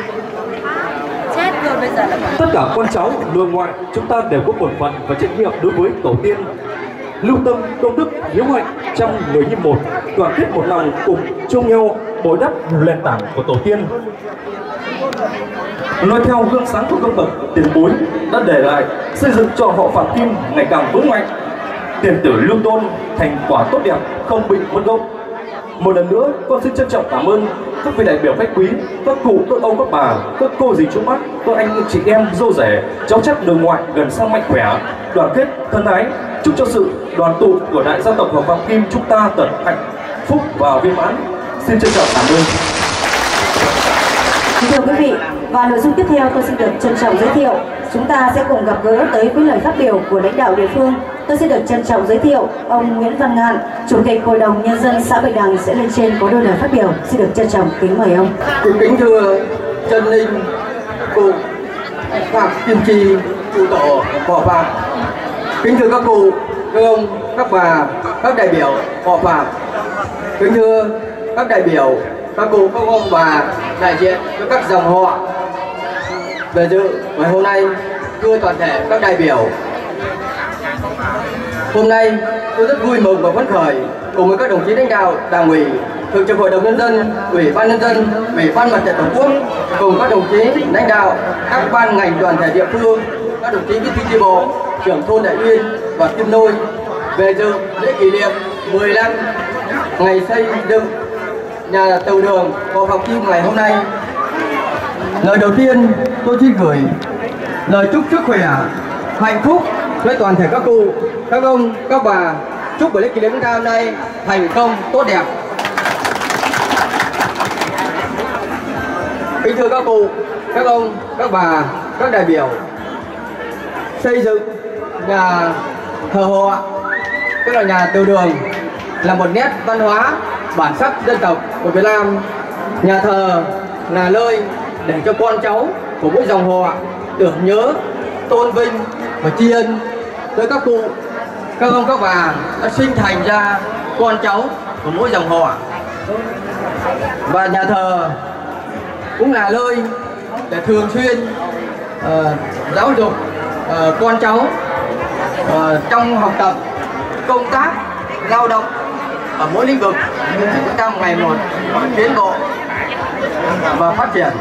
Speaker 13: Tất cả con cháu nội ngoại chúng ta đều có bổn phận và trách nhiệm đối với tổ tiên, lưu tâm công đức hiếu hạnh trong người như một, đoàn kết một lòng cùng chung nhau bồi đắp nền tảng của tổ tiên. Nói theo gương sáng của các bậc tiền bối đã để lại, xây dựng cho họ Phạm Kim ngày càng vững mạnh, tiền tử lưu tôn, thành quả tốt đẹp không bị mất gốc. Một lần nữa con xin trân trọng cảm ơn các vị đại biểu khách quý, các cụ, các ông, các bà, các cô dì chú bác, các anh chị em dâu rể, cháu chắc đường ngoại gần xa mạnh khỏe, đoàn kết thân ái, chúc cho sự đoàn tụ của đại gia tộc họ Phạm Kim chúng ta tận hạnh phúc và viên mãn. Xin trân trọng cảm ơn.
Speaker 11: Thưa quý vị, và nội dung tiếp theo tôi xin được trân trọng giới thiệu, chúng ta sẽ cùng gặp gỡ tới với lời phát biểu của lãnh đạo địa phương. Tôi xin được trân trọng giới thiệu ông Nguyễn Văn Ngạn, Chủ tịch Hội đồng Nhân dân xã Bạch Đằng sẽ lên trên có đôi lời phát biểu. Xin được trân trọng kính mời ông.
Speaker 12: Kính thưa Trân Ninh, cụ Phạm Kim Chi, cụ tổ họ Phạm. Kính thưa các cụ, các ông, các bà, các đại biểu họ Phạm. Kính thưa các đại biểu, các cụ, các ông bà đại diện cho các dòng họ về dự ngày hôm nay. Thưa toàn thể các đại biểu, hôm nay tôi rất vui mừng và phấn khởi cùng với các đồng chí lãnh đạo Đảng ủy, Thường trực Hội đồng Nhân dân, Ủy ban Nhân dân, Ủy ban Mặt trận Tổ quốc, cùng các đồng chí lãnh đạo các ban ngành đoàn thể địa phương, các đồng chí bí thư chi bộ, trưởng thôn Đại Uyên và Kim Nôi về dự lễ kỷ niệm mười năm ngày xây dựng nhà từ đường họ Phạm Kim ngày hôm nay. Lời đầu tiên tôi xin gửi lời chúc sức khỏe, hạnh phúc với toàn thể các cụ, các ông, các bà. Chúc buổi lễ kỷ niệm chúng ta hôm nay thành công tốt đẹp. Kính thưa các cụ, các ông, các bà, các đại biểu, xây dựng nhà thờ họ, tức là nhà từ đường, là một nét văn hóa bản sắc dân tộc của Việt Nam. Nhà thờ là nơi để cho con cháu của mỗi dòng họ tưởng nhớ, tôn vinh và tri ân tới các cụ, các ông, các bà đã sinh thành ra con cháu của mỗi dòng họ. Và nhà thờ cũng là nơi để thường xuyên uh, giáo dục uh, con cháu uh, trong học tập, công tác, lao động ở mỗi lĩnh vực để chúng ta ngày một tiến bộ và phát triển,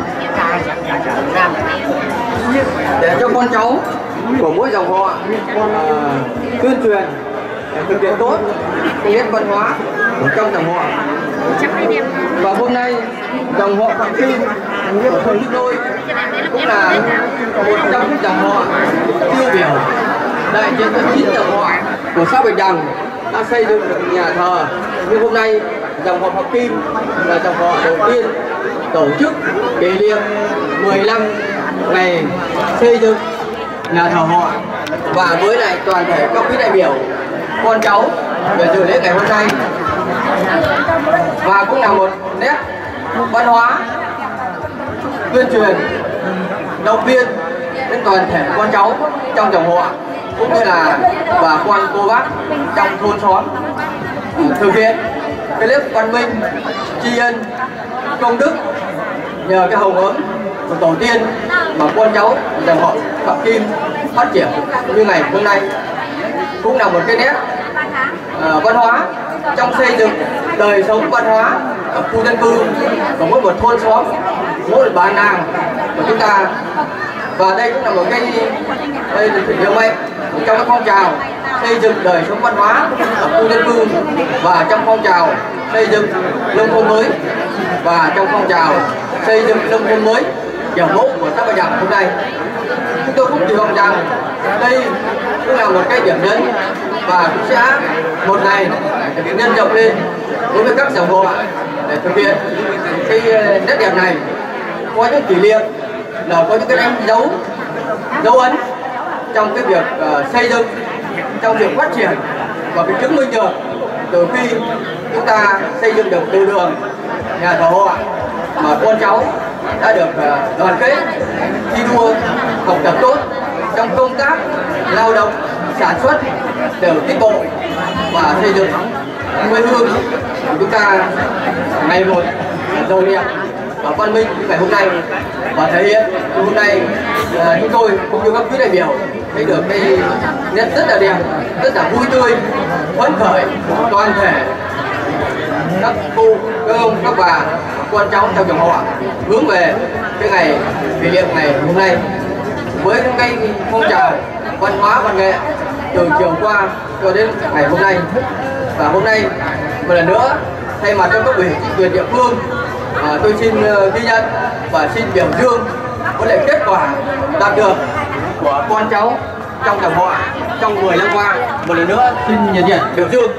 Speaker 12: để cho con cháu của mỗi dòng họ uh, tuyên truyền để thực hiện tốt nét văn hóa của trong dòng họ. Và hôm nay dòng họ Phạm Kim của thôn Kim Nôi cũng là một trong những dòng họ tiêu biểu đại diện cho chín dòng họ của xã Bạch Đằng đã xây dựng được nhà thờ. Nhưng hôm nay dòng họ Phạm Kim là dòng họ đầu tiên tổ chức kỷ niệm mười lăm ngày xây dựng nhà thờ họ, và với lại toàn thể các quý đại biểu, con cháu về dự lễ ngày hôm nay, và cũng là một nét văn hóa tuyên truyền động viên đến toàn thể con cháu trong dòng họ cũng như là bà con cô bác trong thôn xóm thực hiện cái nét văn minh tri ân công đức nhờ cái hồng ấm của tổ tiên mà con cháu dòng họ Phạm Kim phát triển như ngày hôm nay. Cũng là một cái nét uh, văn hóa trong xây dựng đời sống văn hóa ở khu dân cư của mỗi một thôn xóm, mỗi một bản làng của chúng ta. Và đây cũng là một cái đây là sự hiệu mạnh trong cái phong trào xây dựng đời sống văn hóa ở khu dân cư và trong phong trào xây dựng nông thôn mới và trong phong trào xây dựng nông thôn mới kiểu mẫu của xã Bạch Đằng hôm nay. Chúng tôi cũng kỳ vọng rằng đây cũng là một cái điểm nhấn và cũng sẽ một ngày được nhân rộng lên đối với các dòng họ để thực hiện cái nét đẹp này. Có những kỷ niệm là có những cái đánh dấu dấu ấn trong cái việc uh, xây dựng, trong việc phát triển và cái chứng minh được từ khi chúng ta xây dựng được từ đường nhà thờ họ mà con cháu đã được uh, đoàn kết, thi đua, học tập tốt trong công tác lao động, sản xuất đều tiến bộ và xây dựng quê hương của chúng ta ngày một giàu đẹp và văn minh như ngày hôm nay. Và thể hiện hôm nay uh, chúng tôi cũng như các quý đại biểu thấy được cái nét rất là đẹp, rất là vui tươi, phấn khởi toàn thể các cô, các ông, các bà, con cháu trong dòng họ hướng về cái ngày kỷ niệm ngày hôm nay với những cái phong trào văn hóa văn nghệ từ chiều qua cho đến ngày hôm nay. Và hôm nay một lần nữa thay mặt cho cấp ủy chính quyền địa phương, à, tôi xin uh, ghi nhận và xin biểu dương với lại kết quả đạt được của con cháu trong dòng họ trong mười năm qua. Một lần nữa xin nhiệt liệt biểu dương.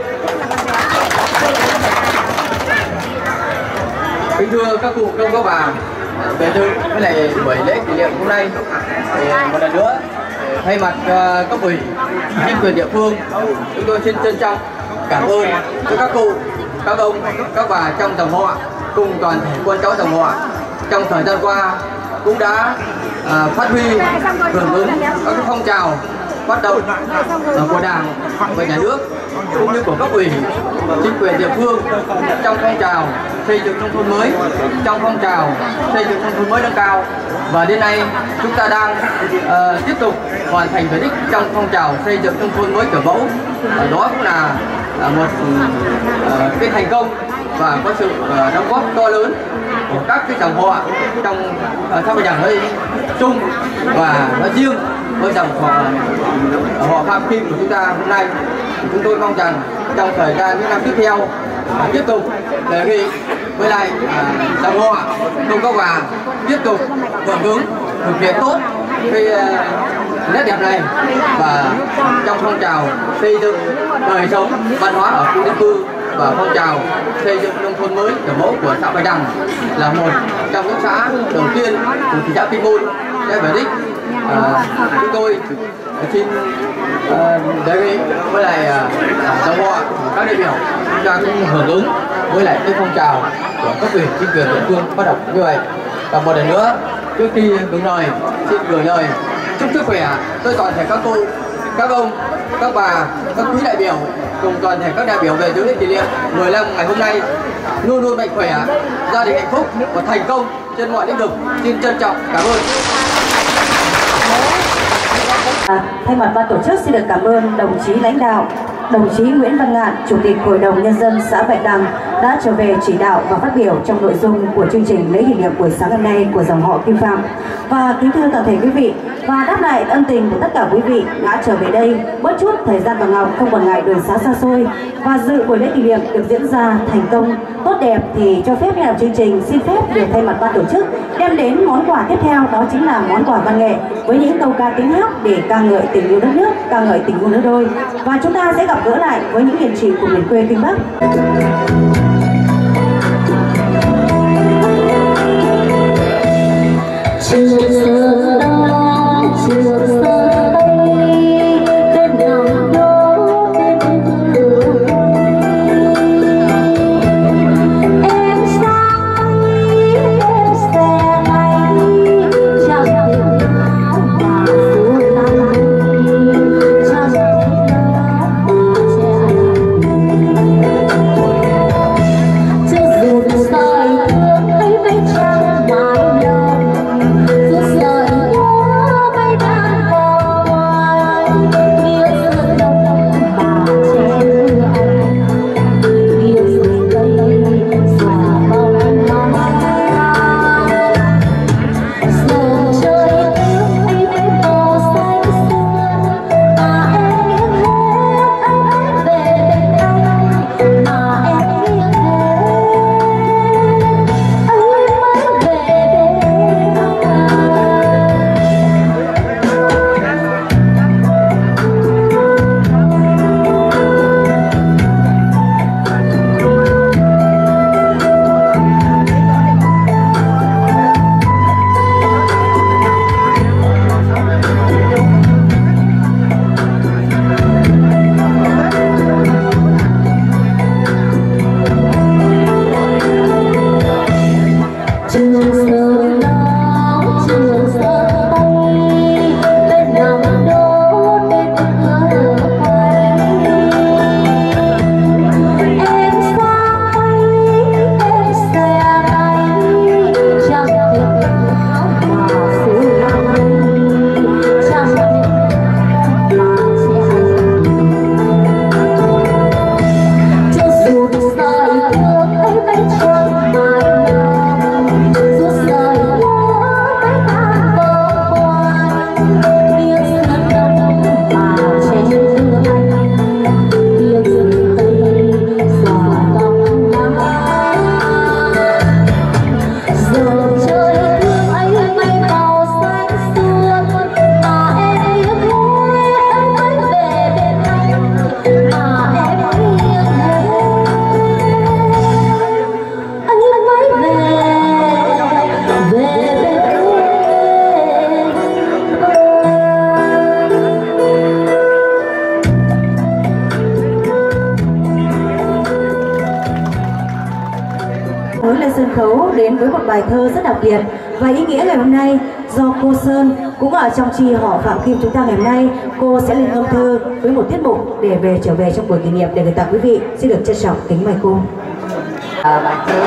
Speaker 12: Kính thưa các cụ, các ông, các bà, về dự với lại buổi lễ kỷ niệm hôm nay, thì một lần nữa thay mặt uh, cấp ủy chính quyền địa phương, chúng tôi xin trân trọng cảm ơn với các cụ, các ông, các bà trong dòng họ cùng toàn thể con cháu dòng họ trong thời gian qua cũng đã uh, phát huy hưởng ứng các cái phong trào hoạt động của Đảng và Nhà nước cũng như của cấp ủy chính quyền địa phương trong phong trào xây dựng nông thôn mới, trong phong trào xây dựng nông thôn mới nâng cao. Và đến nay chúng ta đang uh, tiếp tục hoàn thành về đích trong phong trào xây dựng nông thôn mới kiểu mẫu. Uh, đó cũng là uh, một uh, cái thành công và có sự uh, đóng góp to lớn của các cái dòng họ trong uh, xã Bạch Đằng nói chung và nói riêng với dòng họ, họ Phạm Kim của chúng ta hôm nay. Chúng tôi mong rằng trong thời gian những năm tiếp theo uh, tiếp tục đề nghị với lại uh, dòng họ cùng các bà tiếp tục hưởng ứng thực hiện tốt cái uh, nét đẹp này và trong phong trào xây dựng đời sống văn hóa ở khu dân cư và phong trào xây dựng nông thôn mới kiểu mẫu của xã Bạch Đằng là một trong những xã đầu tiên của thị xã Kinh Môn sẽ về đích. À, chúng tôi xin uh, đề nghị với lại uh, dòng họ các đại biểu chúng ta cũng hưởng ứng với lại cái phong trào của cấp ủy chính quyền địa phương phát động như vậy. Và một lần nữa trước khi gửi lời xin gửi lời chúc sức khỏe tới toàn thể các cô, các ông, các bà, các quý đại biểu cùng toàn thể các đại biểu về dự lễ kỷ niệm mười năm ngày hôm nay luôn luôn mạnh khỏe, gia đình hạnh phúc và thành công trên mọi lĩnh vực. Xin trân trọng cảm ơn.
Speaker 11: À, thay mặt ban tổ chức xin được cảm ơn đồng chí lãnh đạo, đồng chí Nguyễn Văn Ngạn, Chủ tịch Hội đồng Nhân dân xã Bạch Đằng đã trở về chỉ đạo và phát biểu trong nội dung của chương trình lễ kỷ niệm buổi sáng hôm nay của dòng họ Kim Phạm. Và kính thưa toàn thể quý vị, và đáp lại ân tình của tất cả quý vị đã trở về đây bớt chút thời gian và ngọc không quản ngại đường xá xa xôi và dự buổi lễ kỷ niệm được diễn ra thành công tốt đẹp, thì cho phép nhà chương trình xin phép được thay mặt ban tổ chức đem đến món quà tiếp theo, đó chính là món quà văn nghệ với những câu ca tiếng hát để ca ngợi tình yêu đất nước, ca ngợi tình yêu nước đôi. Và chúng ta sẽ gặp gỡ lại với những điển chỉ của miền quê Kinh Bắc.
Speaker 14: Trường Sơn Đông, Trường Sơn Tây, tên nào đó tên đường. Em sang em sẽ hay chẳng tình nào mà xuống tay, chẳng tình nào mà sẽ cho dù sai thương ấy mấy trăm mãi lòng. Hãy subscribe
Speaker 10: đến với một bài thơ rất đặc biệt và ý nghĩa ngày hôm nay do cô Sơn cũng ở trong chi họ Phạm Kim chúng ta ngày hôm nay. Cô sẽ lên ngâm thơ với một tiết mục để về trở về trong buổi kỷ niệm để gửi tặng quý vị. Xin được trân trọng kính mời cô.
Speaker 15: À, bài thơ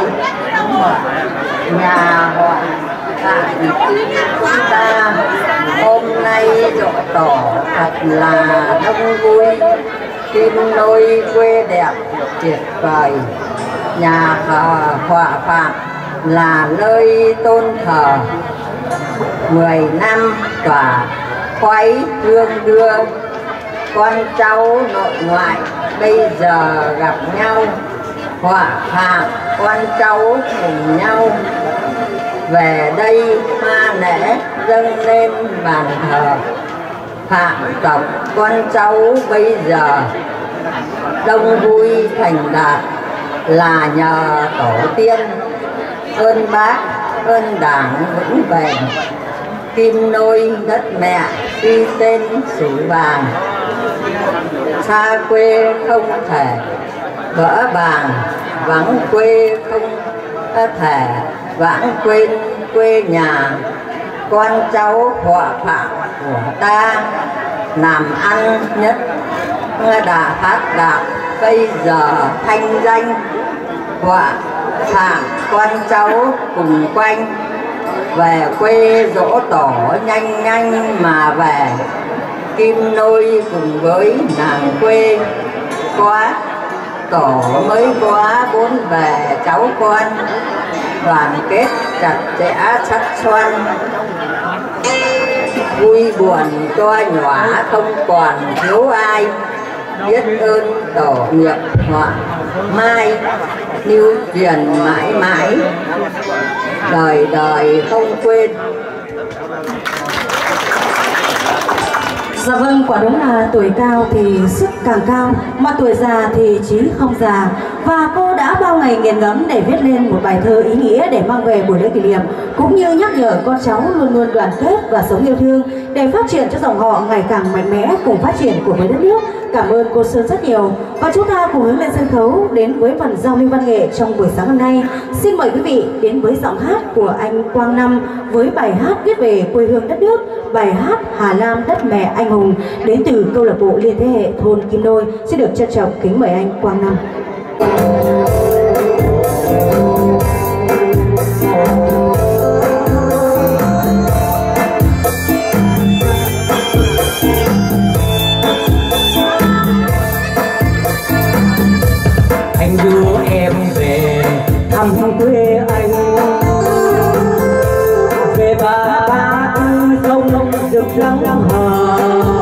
Speaker 15: nhà họ tại chúng ta hôm nay rộ tỏ thật là đông vui, kim nôi quê đẹp tuyệt vời. Nhà thờ Họa Phạm là nơi tôn thờ, mười năm tỏa khoái hương đưa, con cháu nội ngoại bây giờ gặp nhau. Họa Phạm con cháu cùng nhau về đây hoa lễ dâng lên bàn thờ. Phạm tộc con cháu bây giờ đông vui thành đạt là nhờ tổ tiên, ơn bác ơn đảng vững bền. Kim nôi đất mẹ ghi tên sử vàng, xa quê không thể vỡ bàng, vắng quê không thể vãng quên quê nhà. Con cháu Họa Phạm của ta làm ăn nhất đã phát đạt bây giờ thanh danh. Họa Phạm con cháu cùng quanh về quê dỗ tổ nhanh nhanh mà về. Kim nôi cùng với nàng quê quá tổ mới quá bốn về cháu con, đoàn kết chặt chẽ sắc xoan. Vui buồn to nhỏ không còn thiếu ai, biết ơn tổ nghiệp họa mai lưu truyền mãi mãi đời đời không quên.
Speaker 10: Dạ vâng, quả đúng là tuổi cao thì sức càng cao, mà tuổi già thì trí không già. Và cô đã bao ngày nghiền ngẫm để viết lên một bài thơ ý nghĩa để mang về buổi lễ kỷ niệm, cũng như nhắc nhở con cháu luôn luôn đoàn kết và sống yêu thương để phát triển cho dòng họ ngày càng mạnh mẽ cùng phát triển của với đất nước. Cảm ơn cô Sơn rất nhiều. Và chúng ta cùng hướng lên sân khấu đến với phần giao lưu văn nghệ trong buổi sáng hôm nay. Xin mời quý vị đến với giọng hát của anh Quang Năm với bài hát viết về quê hương đất nước, bài hát Hà Lam đất mẹ anh hùng đến từ câu lạc bộ liên thế hệ thôn Kim Nôi. Xin được trân trọng kính mời anh Quang Năm.
Speaker 16: Anh đưa em về thăm quê anh, về ba ba tư sông rực lắng hờ,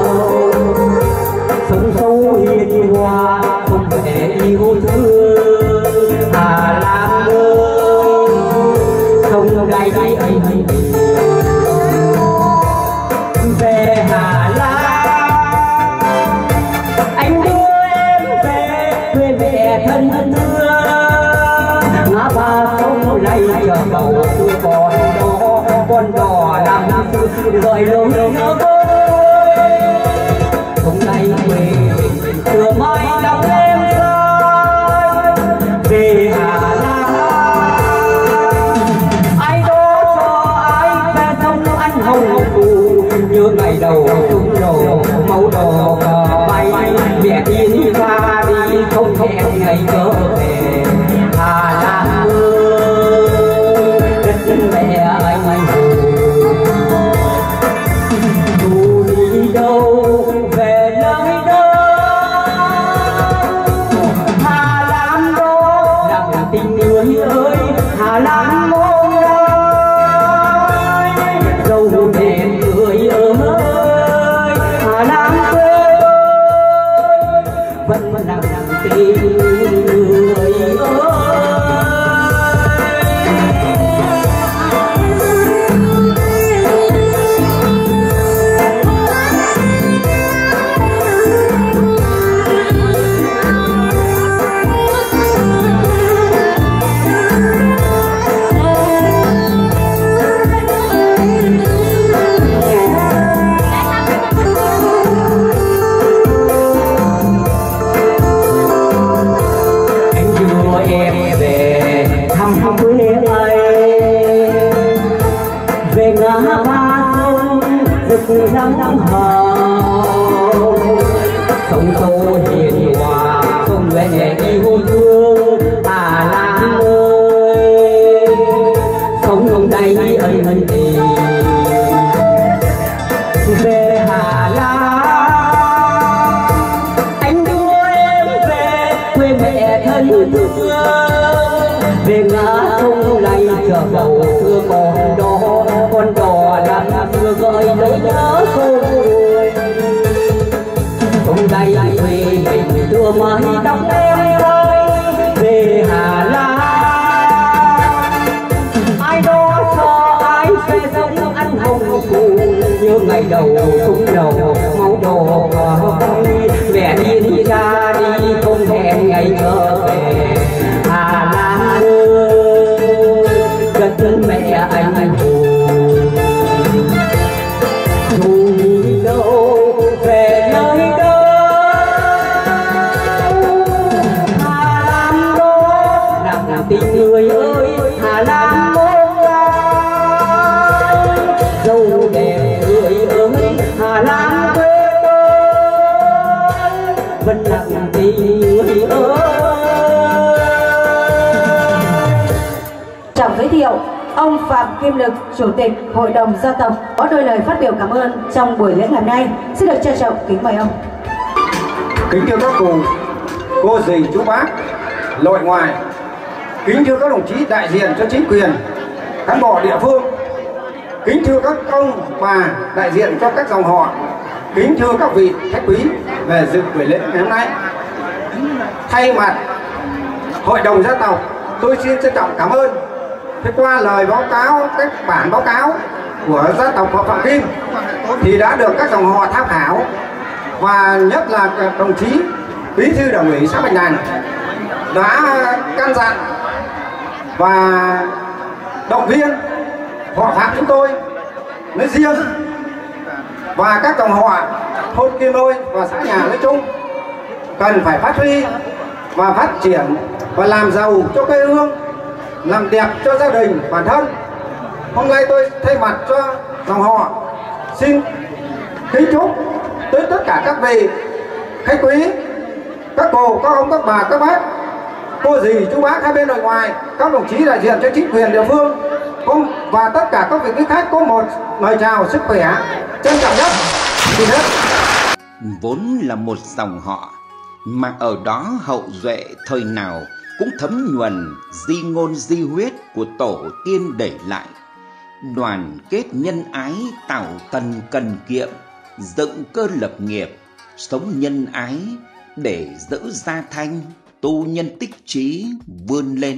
Speaker 16: sông sâu hiền hòa không thể yêu thương. Hà Lam ơi sông gai gai ấy về Hà Lam, anh đưa em về quê mẹ thân thương. Ngã ba sông lay chờ cầu tôi còn đó, con đò làm gợi lâu nhớ tôi. Hôm nay quê mình chưa mai lòng em rơi về Hà Lam. Ai đó cho ai về sông anh hồng phù, nhớ ngày đầu chúng đầu máu đỏ cờ bay. Mẹ tiên pha đi không hẹn ngày trở về Hà Lam ơi đất mẹ anh hùng. Dù đi đâu về nơi đâu Hà Lam đó là tình người ơi. Hà Lam mong ơi dâu đèn người ơi. Hà Lam quê vẫn là tình người ơi. sức nắng hào sông sâu hiền hòa sông lệ yêu thương Hà Nam ơi sông sông đây ân ân tình về Hà Nam anh đưa em về quê mẹ thân thương về ngã sông này chờ bầu xưa còn đó con đò làm xưa gợi lấy nhớ cô người sông đây về mình đưa mái tóc em ơi về Hà Lan ai đó cho ai sẽ sống ăn hồng phù như ngày đầu súng đầu máu đổ mẹ đi ra đi không hẹn ngày trở về Hà Lan ơi gần mẹ anh hùng dù đi đâu về nơi đâu Hà Lan đó nặng tình người ơi Hà Lan mong anh dâu đẹp người ơi Hà Lan quê tôi vẫn nặng tình người ơi.
Speaker 11: Trọng giới thiệu ông Phạm Kim Lực, Chủ tịch Hội đồng Gia tộc có đôi lời phát biểu cảm ơn trong buổi lễ ngày hôm nay. Xin được trân trọng kính mời ông.
Speaker 12: Kính thưa các cụ, cô dì, chú bác, nội ngoại, kính thưa các đồng chí đại diện cho chính quyền, cán bộ địa phương, kính thưa các ông bà đại diện cho các dòng họ, kính thưa các vị khách quý về dự buổi lễ ngày hôm nay. Thay mặt Hội đồng Gia tộc, tôi xin trân trọng cảm ơn. Thế qua lời báo cáo, các bản báo cáo của gia tộc họ Phạm Kim thì đã được các dòng họ tham khảo, và nhất là đồng chí bí thư đảng ủy xã Bạch Đàn đã căn dặn và động viên họ Phạm chúng tôi nói riêng và các dòng họ thôn Kim Lôi và xã Nhà nói chung cần phải phát huy và phát triển và làm giàu cho quê hương, làm đẹp cho gia đình bản thân. Hôm nay tôi thay mặt cho dòng họ xin kính chúc tới tất cả các vị khách quý, các cô, các ông, các bà, các bác, cô dì, chú bác hai bên nội ngoại, các đồng chí đại diện cho chính quyền địa phương và tất cả các vị khách có một lời chào sức khỏe trân trọng nhất. Xin hết.
Speaker 2: Vốn là một dòng họ mà ở đó hậu duệ thời nào cũng thấm nhuần di ngôn di huyết của tổ tiên để lại. Đoàn kết nhân ái tạo tần cần kiệm, dựng cơ lập nghiệp, sống nhân ái để giữ gia thanh, tu nhân tích trí vươn lên.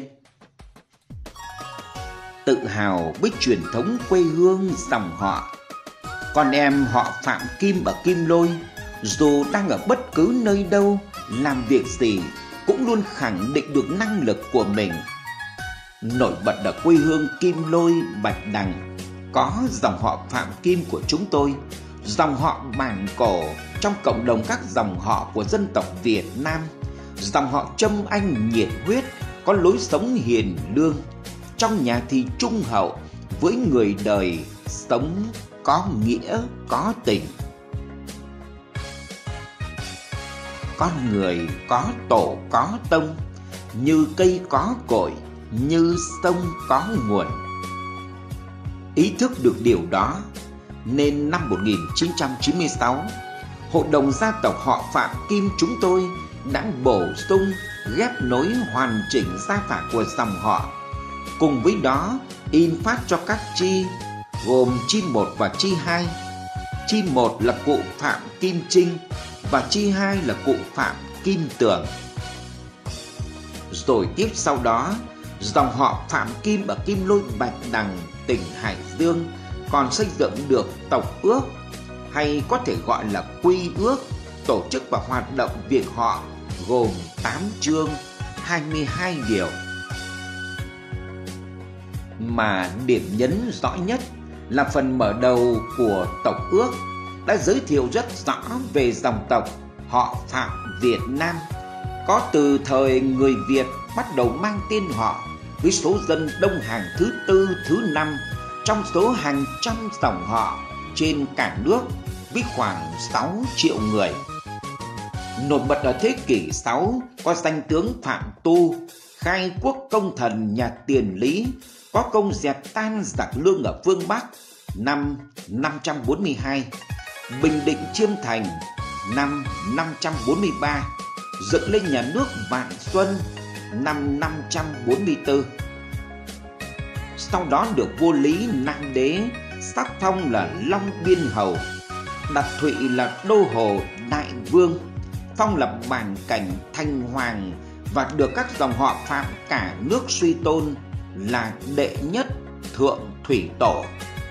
Speaker 2: Tự hào với truyền thống quê hương dòng họ, con em họ Phạm Kim ở Kim Lôi dù đang ở bất cứ nơi đâu, làm việc gì cũng luôn khẳng định được năng lực của mình. Nổi bật ở quê hương Kim Lôi, Bạch Đằng có dòng họ Phạm Kim của chúng tôi, dòng họ bản cổ trong cộng đồng các dòng họ của dân tộc Việt Nam, dòng họ Trâm Anh nhiệt huyết, có lối sống hiền lương, trong nhà thì trung hậu, với người đời sống có nghĩa có tình. Con người có tổ có tông, như cây có cội, như sông có nguồn. Ý thức được điều đó nên năm một nghìn chín trăm chín mươi sáu, Hội đồng Gia tộc họ Phạm Kim chúng tôi đã bổ sung ghép nối hoàn chỉnh gia phả của dòng họ. Cùng với đó in phát cho các chi gồm chi một và chi hai. Chi một là cụ Phạm Kim Trinh và chi hai là cụ Phạm Kim Tường. Rồi tiếp sau đó, dòng họ Phạm Kim ở Kim Lôi, Bạch Đằng, tỉnh Hải Dương còn xây dựng được tộc ước, hay có thể gọi là quy ước, tổ chức và hoạt động việc họ gồm tám chương, hai mươi hai điều. Mà điểm nhấn rõ nhất là phần mở đầu của tộc ước đã giới thiệu rất rõ về dòng tộc họ Phạm Việt Nam, có từ thời người Việt bắt đầu mang tên họ, với số dân đông hàng thứ tư, thứ năm trong số hàng trăm dòng họ trên cả nước với khoảng sáu triệu người. Nổi bật ở thế kỷ sáu có danh tướng Phạm Tu, khai quốc công thần nhà Tiền Lý, có công dẹp tan giặc Lương ở phương Bắc năm năm trăm bốn mươi hai, bình định Chiêm Thành năm năm trăm bốn mươi ba, dựng lên nhà nước Vạn Xuân năm năm trăm bốn mươi tư. Sau đó được vua Lý Nam Đế sắc phong là Long Biên Hầu, đặt Thụy là Đô Hồ Đại Vương, phong lập bản cảnh Thành Hoàng và được các dòng họ Phạm cả nước suy tôn là đệ nhất thượng thủy tổ.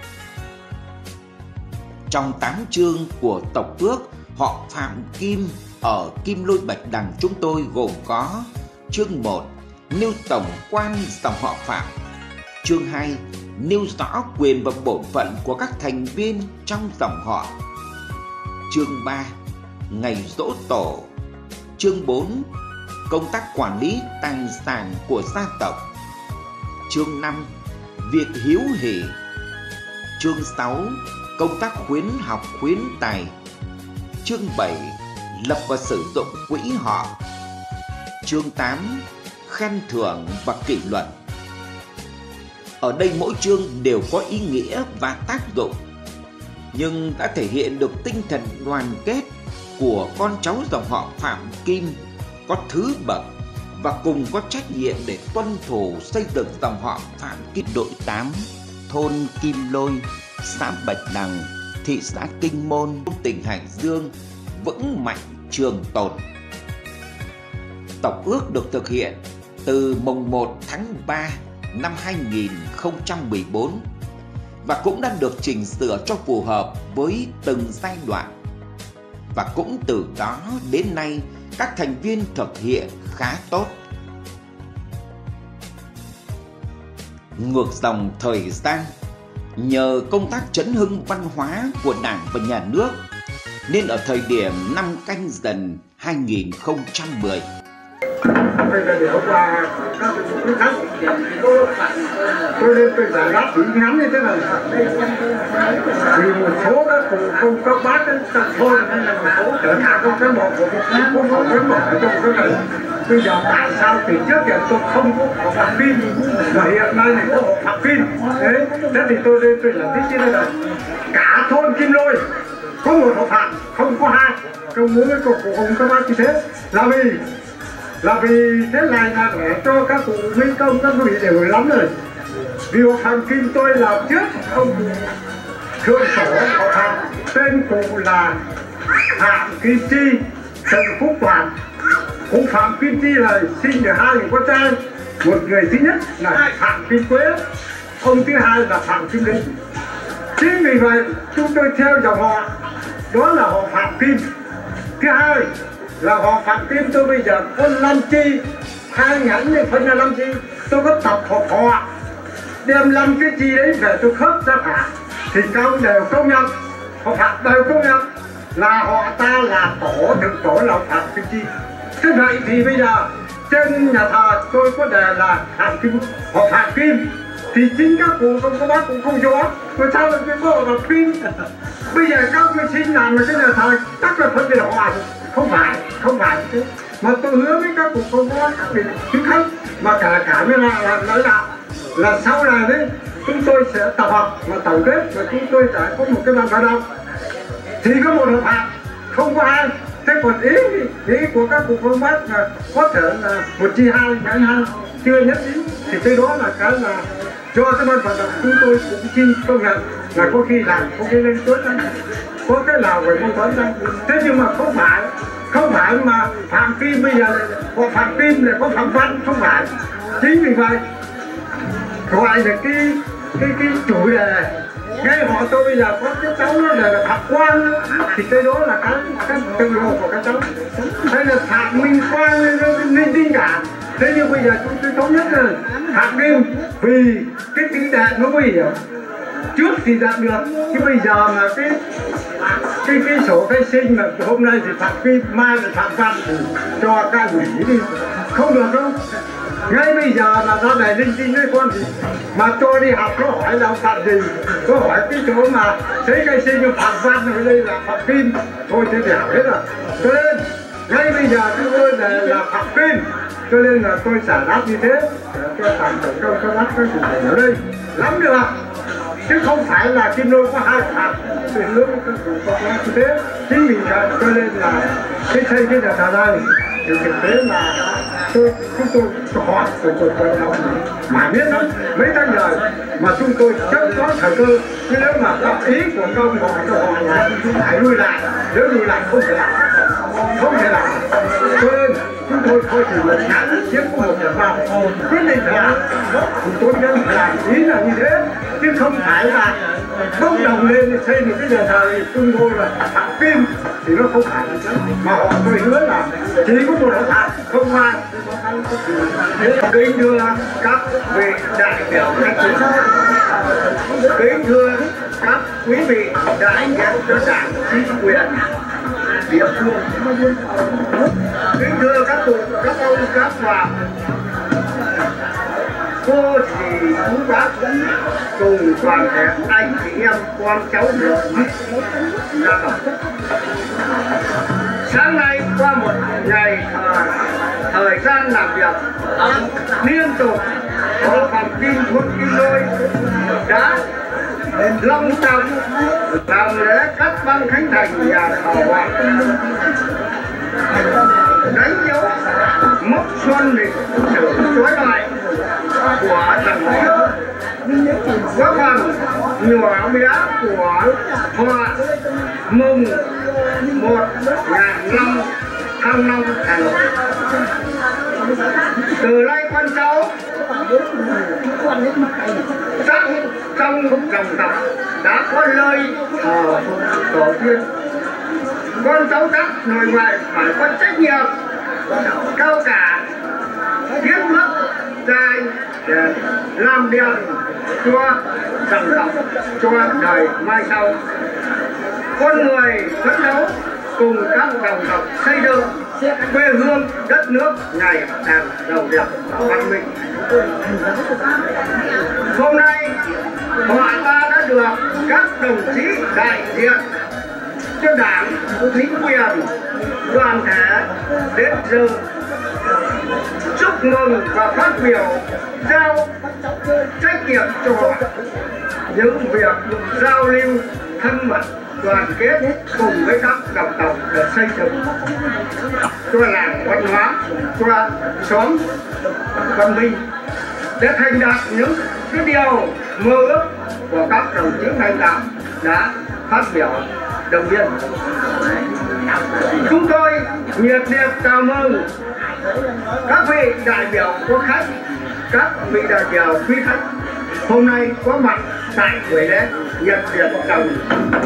Speaker 2: Trong tám chương của tộc Ước, họ Phạm Kim ở Kim Lôi Bạch Đằng chúng tôi gồm có: chương một nêu tổng quan dòng họ Phạm, chương hai nêu rõ quyền và bổn phận của các thành viên trong dòng họ, chương ba ngày giỗ tổ, chương bốn công tác quản lý tài sản của gia tộc, chương năm việc hiếu hỉ, chương sáu công tác khuyến học khuyến tài, chương bảy lập và sử dụng quỹ họ, chương tám khen thưởng và kỷ luật. Ở đây mỗi chương đều có ý nghĩa và tác dụng, nhưng đã thể hiện được tinh thần đoàn kết của con cháu dòng họ Phạm Kim có thứ bậc và cùng có trách nhiệm để tuân thủ xây dựng dòng họ Phạm Kim. Đội tám, thôn Kim Lôi, xã Bạch Đằng, thị xã Kinh Môn, tỉnh Hải Dương vững mạnh trường tồn. Tộc Ước được thực hiện từ mùng một tháng ba năm hai nghìn không trăm mười bốn và cũng đã được chỉnh sửa cho phù hợp với từng giai đoạn. Và cũng từ đó đến nay, các thành viên thực hiện khá tốt. Ngược dòng thời gian, nhờ công tác chấn hưng văn hóa của Đảng và Nhà nước, nên ở thời điểm năm Canh Dần hai nghìn không trăm mười,
Speaker 12: Đây là điều qua các cái khác tôi lên tôi giải đáp chỉ ngắn như thế này thì một số các cụ không các bác các thôn hay là một số trở thành không cán bộ của Việt Nam không có cán bộ ở trong cái này. Bây giờ tại sao từ trước giờ tôi không có học Phạm Kim mà hiện nay này có học Phạm Kim đấy, thế thì tôi lên tôi giải thích như thế này: cả thôn Kim Lôi có một học Phạm, không có hai. Công bố với cụ cùng các bác như thế là vì là vì thế này là để cho các cụ minh công các vị đều lắm rồi. Vì học Phạm Kim tôi làm trước ông thượng tổ học Phạm, tên cụ là Phạm Kim Chi, Trần Phúc Toàn. Cụ Phạm Kim Chi là sinh được hai người con trai, một người thứ nhất là Phạm Kim Quế, ông thứ hai là Phạm Kim Linh. Chính vì vậy chúng tôi theo dòng họ đó là họ Phạm Kim. Thứ hai là họ Phạm Kim tôi bây giờ có năm chi, hai nhẫn nên phân ra năm chi. Tôi có tập học họ, đem năm cái chi đấy về tôi khớp ra cả thì các ông đều công nhận, họ Phạm đều công nhận là họ ta là tổ thượng tổ là Phạm Kim Chi. Thế vậy thì bây giờ trên nhà thờ tôi có đề là Phạm Kim, họ Phạm Kim, thì chính các cụ không có bác cũng không rõ rồi sao lại cái bộ Phạm Kim. Bây giờ các ông xin làm cái nhà thờ chắc là phân biệt họ, không phải không phải chứ. Mà tôi hứa với các cụ không có các biệt chứ khác mà cả cả với là là nói là là sau này đấy chúng tôi sẽ tập hợp và tổng kết và chúng tôi sẽ có một cái văn bản đâu thì có một hợp phạm không có hai. Thế còn ý ý của các cụ không bác là có thể là một chi hai nhãn hai chưa nhất ý thì cái đó là cái là cho cái văn bản chúng tôi cũng xin công nhận là có khi làm có khi lên tốt lắm, có cái nào phải mâu thuẫn đâu. Thế nhưng mà không phải không phải mà Phạm Kim bây giờ có Phạm Kim là có Phạm Văn, không phải. Chính vì vậy gọi là cái cái cái chủ đề ngay họ tôi bây giờ có cái cháu nó là Phạm Quang thì cái đó là cái cái tự hồ của các cháu, hay là Phạm Minh Quang nên tin cả. Thế nhưng bây giờ chúng tôi thống nhất là Phạm Kim vì cái tỷ lệ nó nguy hiểm. Trước thì đạt được, chứ bây giờ mà cái cái cái sổ khai sinh mà hôm nay thì Phạm Kim, mai là Phạm Văn thì cho các ủy đi không được đâu. ngay bây giờ là ra này linh tinh với con gì mà tôi đi học có hỏi là phạm gì, có hỏi cái chỗ mà thấy cây sinh nhưng phạm văn ở đây là phạm kim, thôi thế thì hỏi hết rồi. Cho nên ngay bây giờ chúng tôi là, là phạm kim, cho nên là tôi xả đáp như thế, cho phạm tổng công cho đáp các chủ thể ở đây lắm được, chứ không phải là Kim Lôi có hai phạm tuyển nước các chủ có như thế. Chính vì vậy cho nên là cái xây cái nhà thờ này thì thực tế là tôi chúng tôi hỏi tôi tôi tôi đâu mà biết lắm mấy tháng đời mà chúng tôi chắc có thời cơ, chứ nếu mà có ý của công họ cho họ là phải lui lại, nếu lui lại không thể làm, không thể làm. Cho nên chúng tôi thôi thì một ngắn chiếm có một trận vào quyết định phải làm, thì tôi nên phải làm ý là như thế, chứ không phải là bốc đồng lên thì xây một cái nhà thờ thì chúng tôi là phạm kim thì nó không phải như thế. Mà họ tôi hứa là chỉ có một đạo phạm không ai. Kính thưa các vị đại biểu các quý, kính thưa các quý vị đại diện cho đảng chính quyền địa phương, kính thưa các cụ, các ông, các bà, cô dì, chú bác cùng toàn thể anh chị em con cháu được gia tộc. Sáng nay qua một ngày thời, thời gian làm việc liên tục, có phòng Kim Thôn Kim Lôi đã long trọng làm lễ cắt băng khánh thành nhà thờ Hoàng, đánh dấu mốc xuân lịch sử chói lọi của dòng họ, góp phần nhỏ bé của họ mùng một ngàn năm thăng long Hà Nội. Từ nay con cháu chắc trong dòng tộc đã có nơi thờ tổ tiên, con cháu chắc nội ngoại phải có trách nhiệm cao cả thiết lập trai để làm điều cho dòng tộc, cho đời mai sau. Con người phấn đấu cùng các dòng tộc xây dựng quê hương đất nước ngày càng giàu đẹp và văn minh. Hôm nay họ ta đã được các đồng chí đại diện cho đảng, chính quyền, đoàn thể đến dự chúc mừng và phát biểu giao trách nhiệm cho họ những việc giao lưu thân mật đoàn kết cùng với các dòng tộc để xây dựng cho làng văn hóa, cho xóm văn minh, để thành đạt những cái điều mơ ước của các đồng chí lãnh đạo đã phát biểu động viên. Chúng tôi nhiệt liệt chào mừng các vị đại biểu có khách, các vị đại biểu quý khách hôm nay có mặt tại buổi lễ nhiệt liệt chào mừng.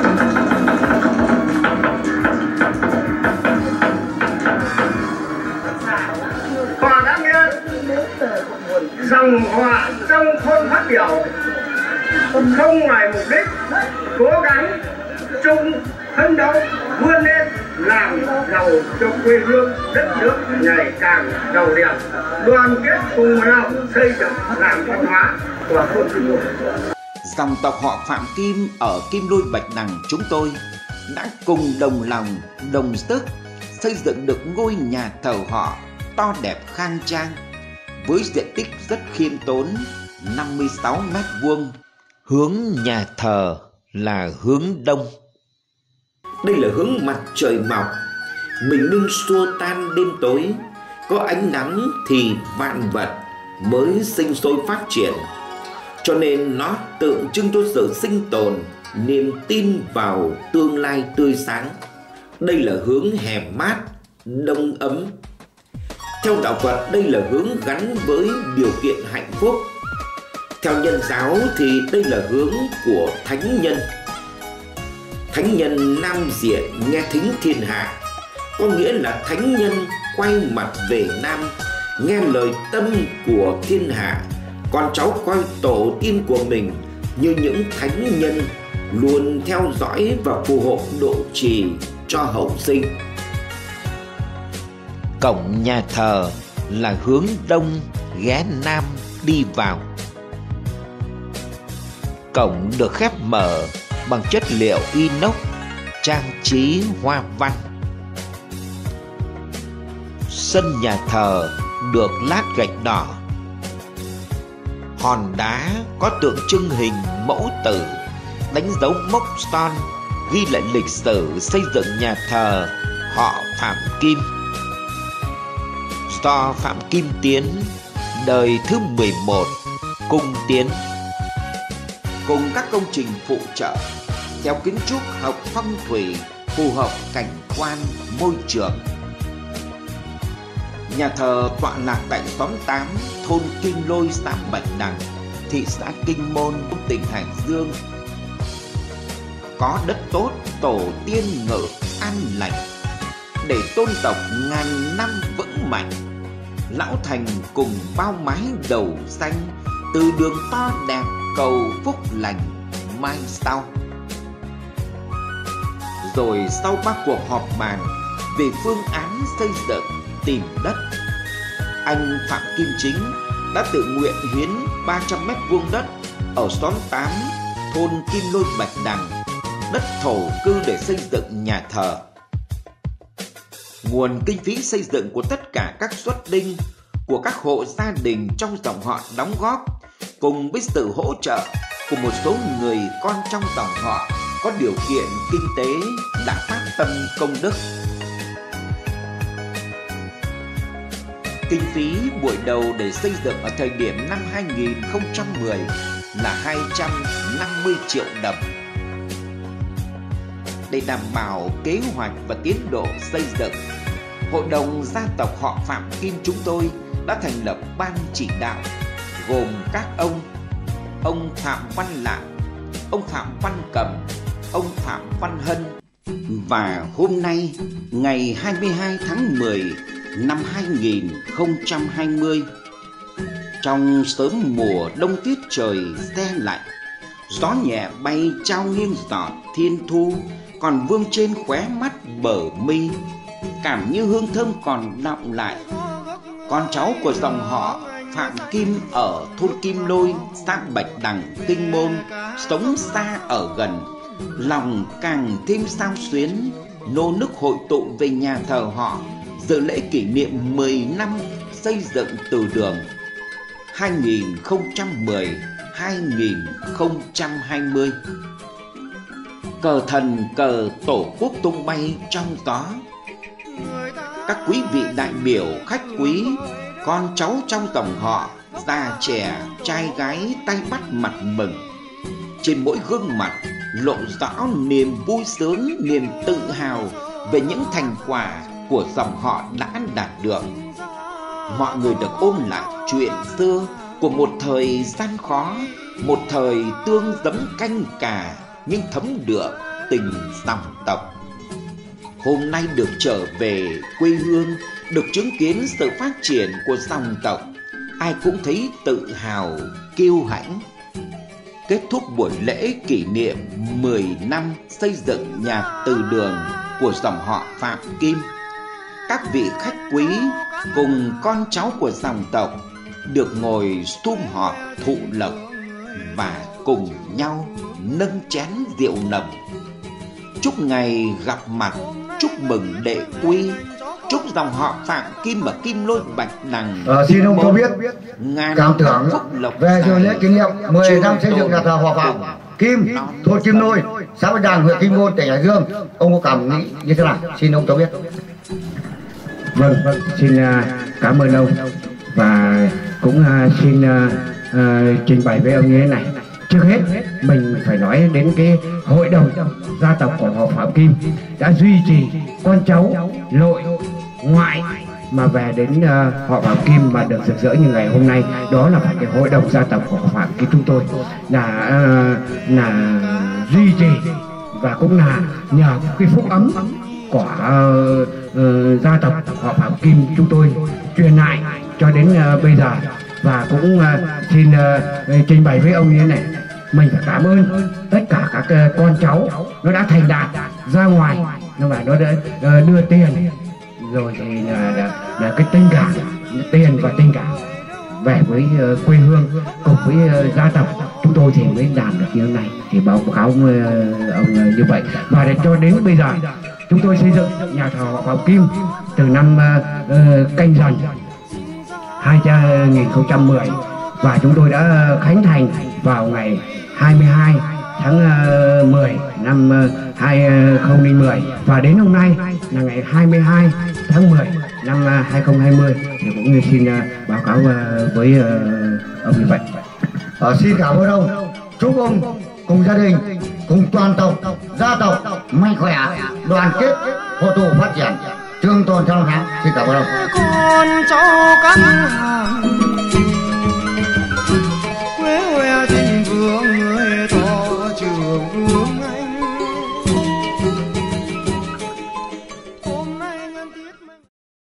Speaker 12: Họ đã nghe dòng họa trong thôn phát biểu không ngoài mục đích cố gắng chung phấn đấu vươn lên làm giàu cho quê hương đất nước ngày càng giàu đẹp, đoàn kết cùng nhau xây dựng làng văn hóa của thôn Kim Lôi.
Speaker 2: Dòng tộc họ Phạm Kim ở Kim Lôi Bạch Đằng chúng tôi đã cùng đồng lòng đồng sức xây dựng được ngôi nhà thờ họ to đẹp khang trang với diện tích rất khiêm tốn năm mươi sáu mét vuông. Hướng nhà thờ là hướng đông.
Speaker 3: Đây là hướng mặt trời mọc, bình minh xua tan đêm tối, có ánh nắng thì vạn vật mới sinh sôi phát triển. Cho nên nó tượng trưng cho sự sinh tồn, niềm tin vào tương lai tươi sáng. Đây là hướng hè mát, đông ấm. Theo đạo Phật, đây là hướng gắn với điều kiện hạnh phúc. Theo Nhân giáo thì đây là hướng của thánh nhân. Thánh nhân nam diện nghe thính thiên hạ, có nghĩa là thánh nhân quay mặt về Nam, nghe lời tâm của thiên hạ. Con cháu coi tổ tiên của mình như những thánh nhân, luôn theo dõi và phù hộ độ trì cho hậu sinh.
Speaker 2: Cổng nhà thờ là hướng đông ghé nam đi vào. Cổng được khép mở bằng chất liệu inox trang trí hoa văn. Sân nhà thờ được lát gạch đỏ. Hòn đá có tượng trưng hình mẫu tử, đánh dấu mốc son ghi lại lịch sử xây dựng nhà thờ họ Phạm Kim. Do Phạm Kim Tiến, đời thứ mười một, cung tiến. Cùng các công trình phụ trợ theo kiến trúc học phong thủy phù hợp cảnh quan môi trường. Nhà thờ tọa lạc tại xóm tám, thôn Kim Lôi, xã Bạch Đằng, thị xã Kinh Môn, tỉnh Hải Dương. Có đất tốt, tổ tiên ngự an lành, để tôn tộc ngàn năm vững mạnh. Lão thành cùng bao mái đầu xanh, từ đường to đẹp cầu phúc lành mai sau. Rồi sau ba cuộc họp bàn về phương án xây dựng tìm đất, anh Phạm Kim Chính đã tự nguyện hiến ba trăm mét vuông đất ở xóm tám, thôn Kim Lôi, Bạch Đằng, đất thổ cư để xây dựng nhà thờ. Nguồn kinh phí xây dựng của tất cả các suất đinh của các hộ gia đình trong dòng họ đóng góp, cùng với sự hỗ trợ của một số người con trong dòng họ có điều kiện kinh tế đã phát tâm công đức. Kinh phí buổi đầu để xây dựng ở thời điểm năm hai nghìn không trăm mười là hai trăm năm mươi triệu đồng. Để đảm bảo kế hoạch và tiến độ xây dựng, Hội đồng gia tộc họ Phạm Kim chúng tôi đã thành lập ban chỉ đạo gồm các ông: ông Phạm Văn Lạng, ông Phạm Văn Cầm, ông Phạm Văn Hân. Và hôm nay, ngày hai mươi hai tháng mười năm hai nghìn không trăm hai mươi, trong sớm mùa đông tiết trời se lạnh, gió nhẹ bay trao nghiêng giọt thiên thu còn vương trên khóe mắt bờ mi, cảm như hương thơm còn đọng lại. Con cháu của dòng họ Phạm Kim ở thôn Kim Lôi, xã Bạch Đằng, Kinh Môn, sống xa ở gần, lòng càng thêm xao xuyến, nô nức hội tụ về nhà thờ họ dự lễ kỷ niệm mười năm xây dựng từ đường hai nghìn không trăm mười đến hai nghìn không trăm hai mươi. Cờ thần cờ tổ quốc tung bay trong gió. Các quý vị đại biểu, khách quý, con cháu trong dòng họ, già trẻ, trai gái tay bắt mặt mừng. Trên mỗi gương mặt lộ rõ niềm vui sướng, niềm tự hào về những thành quả của dòng họ đã đạt được. Mọi người được ôn lại chuyện xưa của một thời gian khó, một thời tương giấm canh cà nhưng thấm đượm tình dòng tộc. Hôm nay được trở về quê hương, được chứng kiến sự phát triển của dòng tộc, ai cũng thấy tự hào, kiêu hãnh. Kết thúc buổi lễ kỷ niệm mười năm xây dựng nhà từ đường của dòng họ Phạm Kim, các vị khách quý cùng con cháu của dòng tộc được ngồi sum họp thụ lộc và cùng nhau nâng chén rượu nồng, chúc ngày gặp mặt, chúc mừng đệ quy, chúc dòng họ Phạm Kim ở Kim Lôi, Bạch Đằng.
Speaker 12: Ờ, xin ông cho biết cảm tưởng về dự lễ kỷ niệm mười năm xây dựng nhà thờ họ Phạm Kim, thôn Kim Lôi, xã Bạch Đằng, huyện Kim Môn, tỉnh Hải Dương. Ông có cảm nghĩ như thế nào? Xin ông cho biết.
Speaker 17: Vâng, vâng, xin uh, cảm ơn ông và cũng uh, xin uh, uh, trình bày với ông như thế này. Trước hết mình phải nói đến cái hội đồng gia tộc của họ Phạm Kim đã duy trì con cháu nội ngoại mà về đến uh, họ Phạm Kim mà được rực rỡ như ngày hôm nay. Đó là phải cái hội đồng gia tộc của họ Phạm Kim chúng tôi là uh, là duy trì và cũng là nhờ cái phúc ấm của uh, uh, gia tộc họ Phạm Kim chúng tôi truyền lại cho đến uh, bây giờ. Và cũng uh, xin uh, trình bày với ông như thế này, mình phải cảm ơn tất cả các uh, con cháu nó đã thành đạt ra ngoài, nó phải nó đã uh, đưa tiền rồi thì là, là, là cái tình cảm, tiền và tình cảm về với uh, quê hương cùng với uh, gia tộc, chúng tôi thì mới làm được như thế này. Thì báo cáo uh, ông uh, như vậy. Và để cho đến bây giờ chúng tôi xây dựng nhà thờ họ Phạm Kim từ năm uh, uh, Canh Dần hai nghìn không trăm mười, và chúng tôi đã khánh thành vào ngày hai mươi hai tháng mười năm hai nghìn không trăm mười, và đến hôm nay là ngày hai mươi hai tháng mười năm hai nghìn không trăm hai mươi. Thì cũng như xin báo cáo với ông như vậy.
Speaker 7: À, xin cảm ơn ông. Chúc ông cùng gia đình, cùng toàn tộc, gia tộc mạnh khỏe, đoàn kết, hội tụ phát triển, trường tồn trong tháng. Xin cảm ơn ông.
Speaker 18: Con cháu các hàng quê huệ thịnh vượng người to trường vương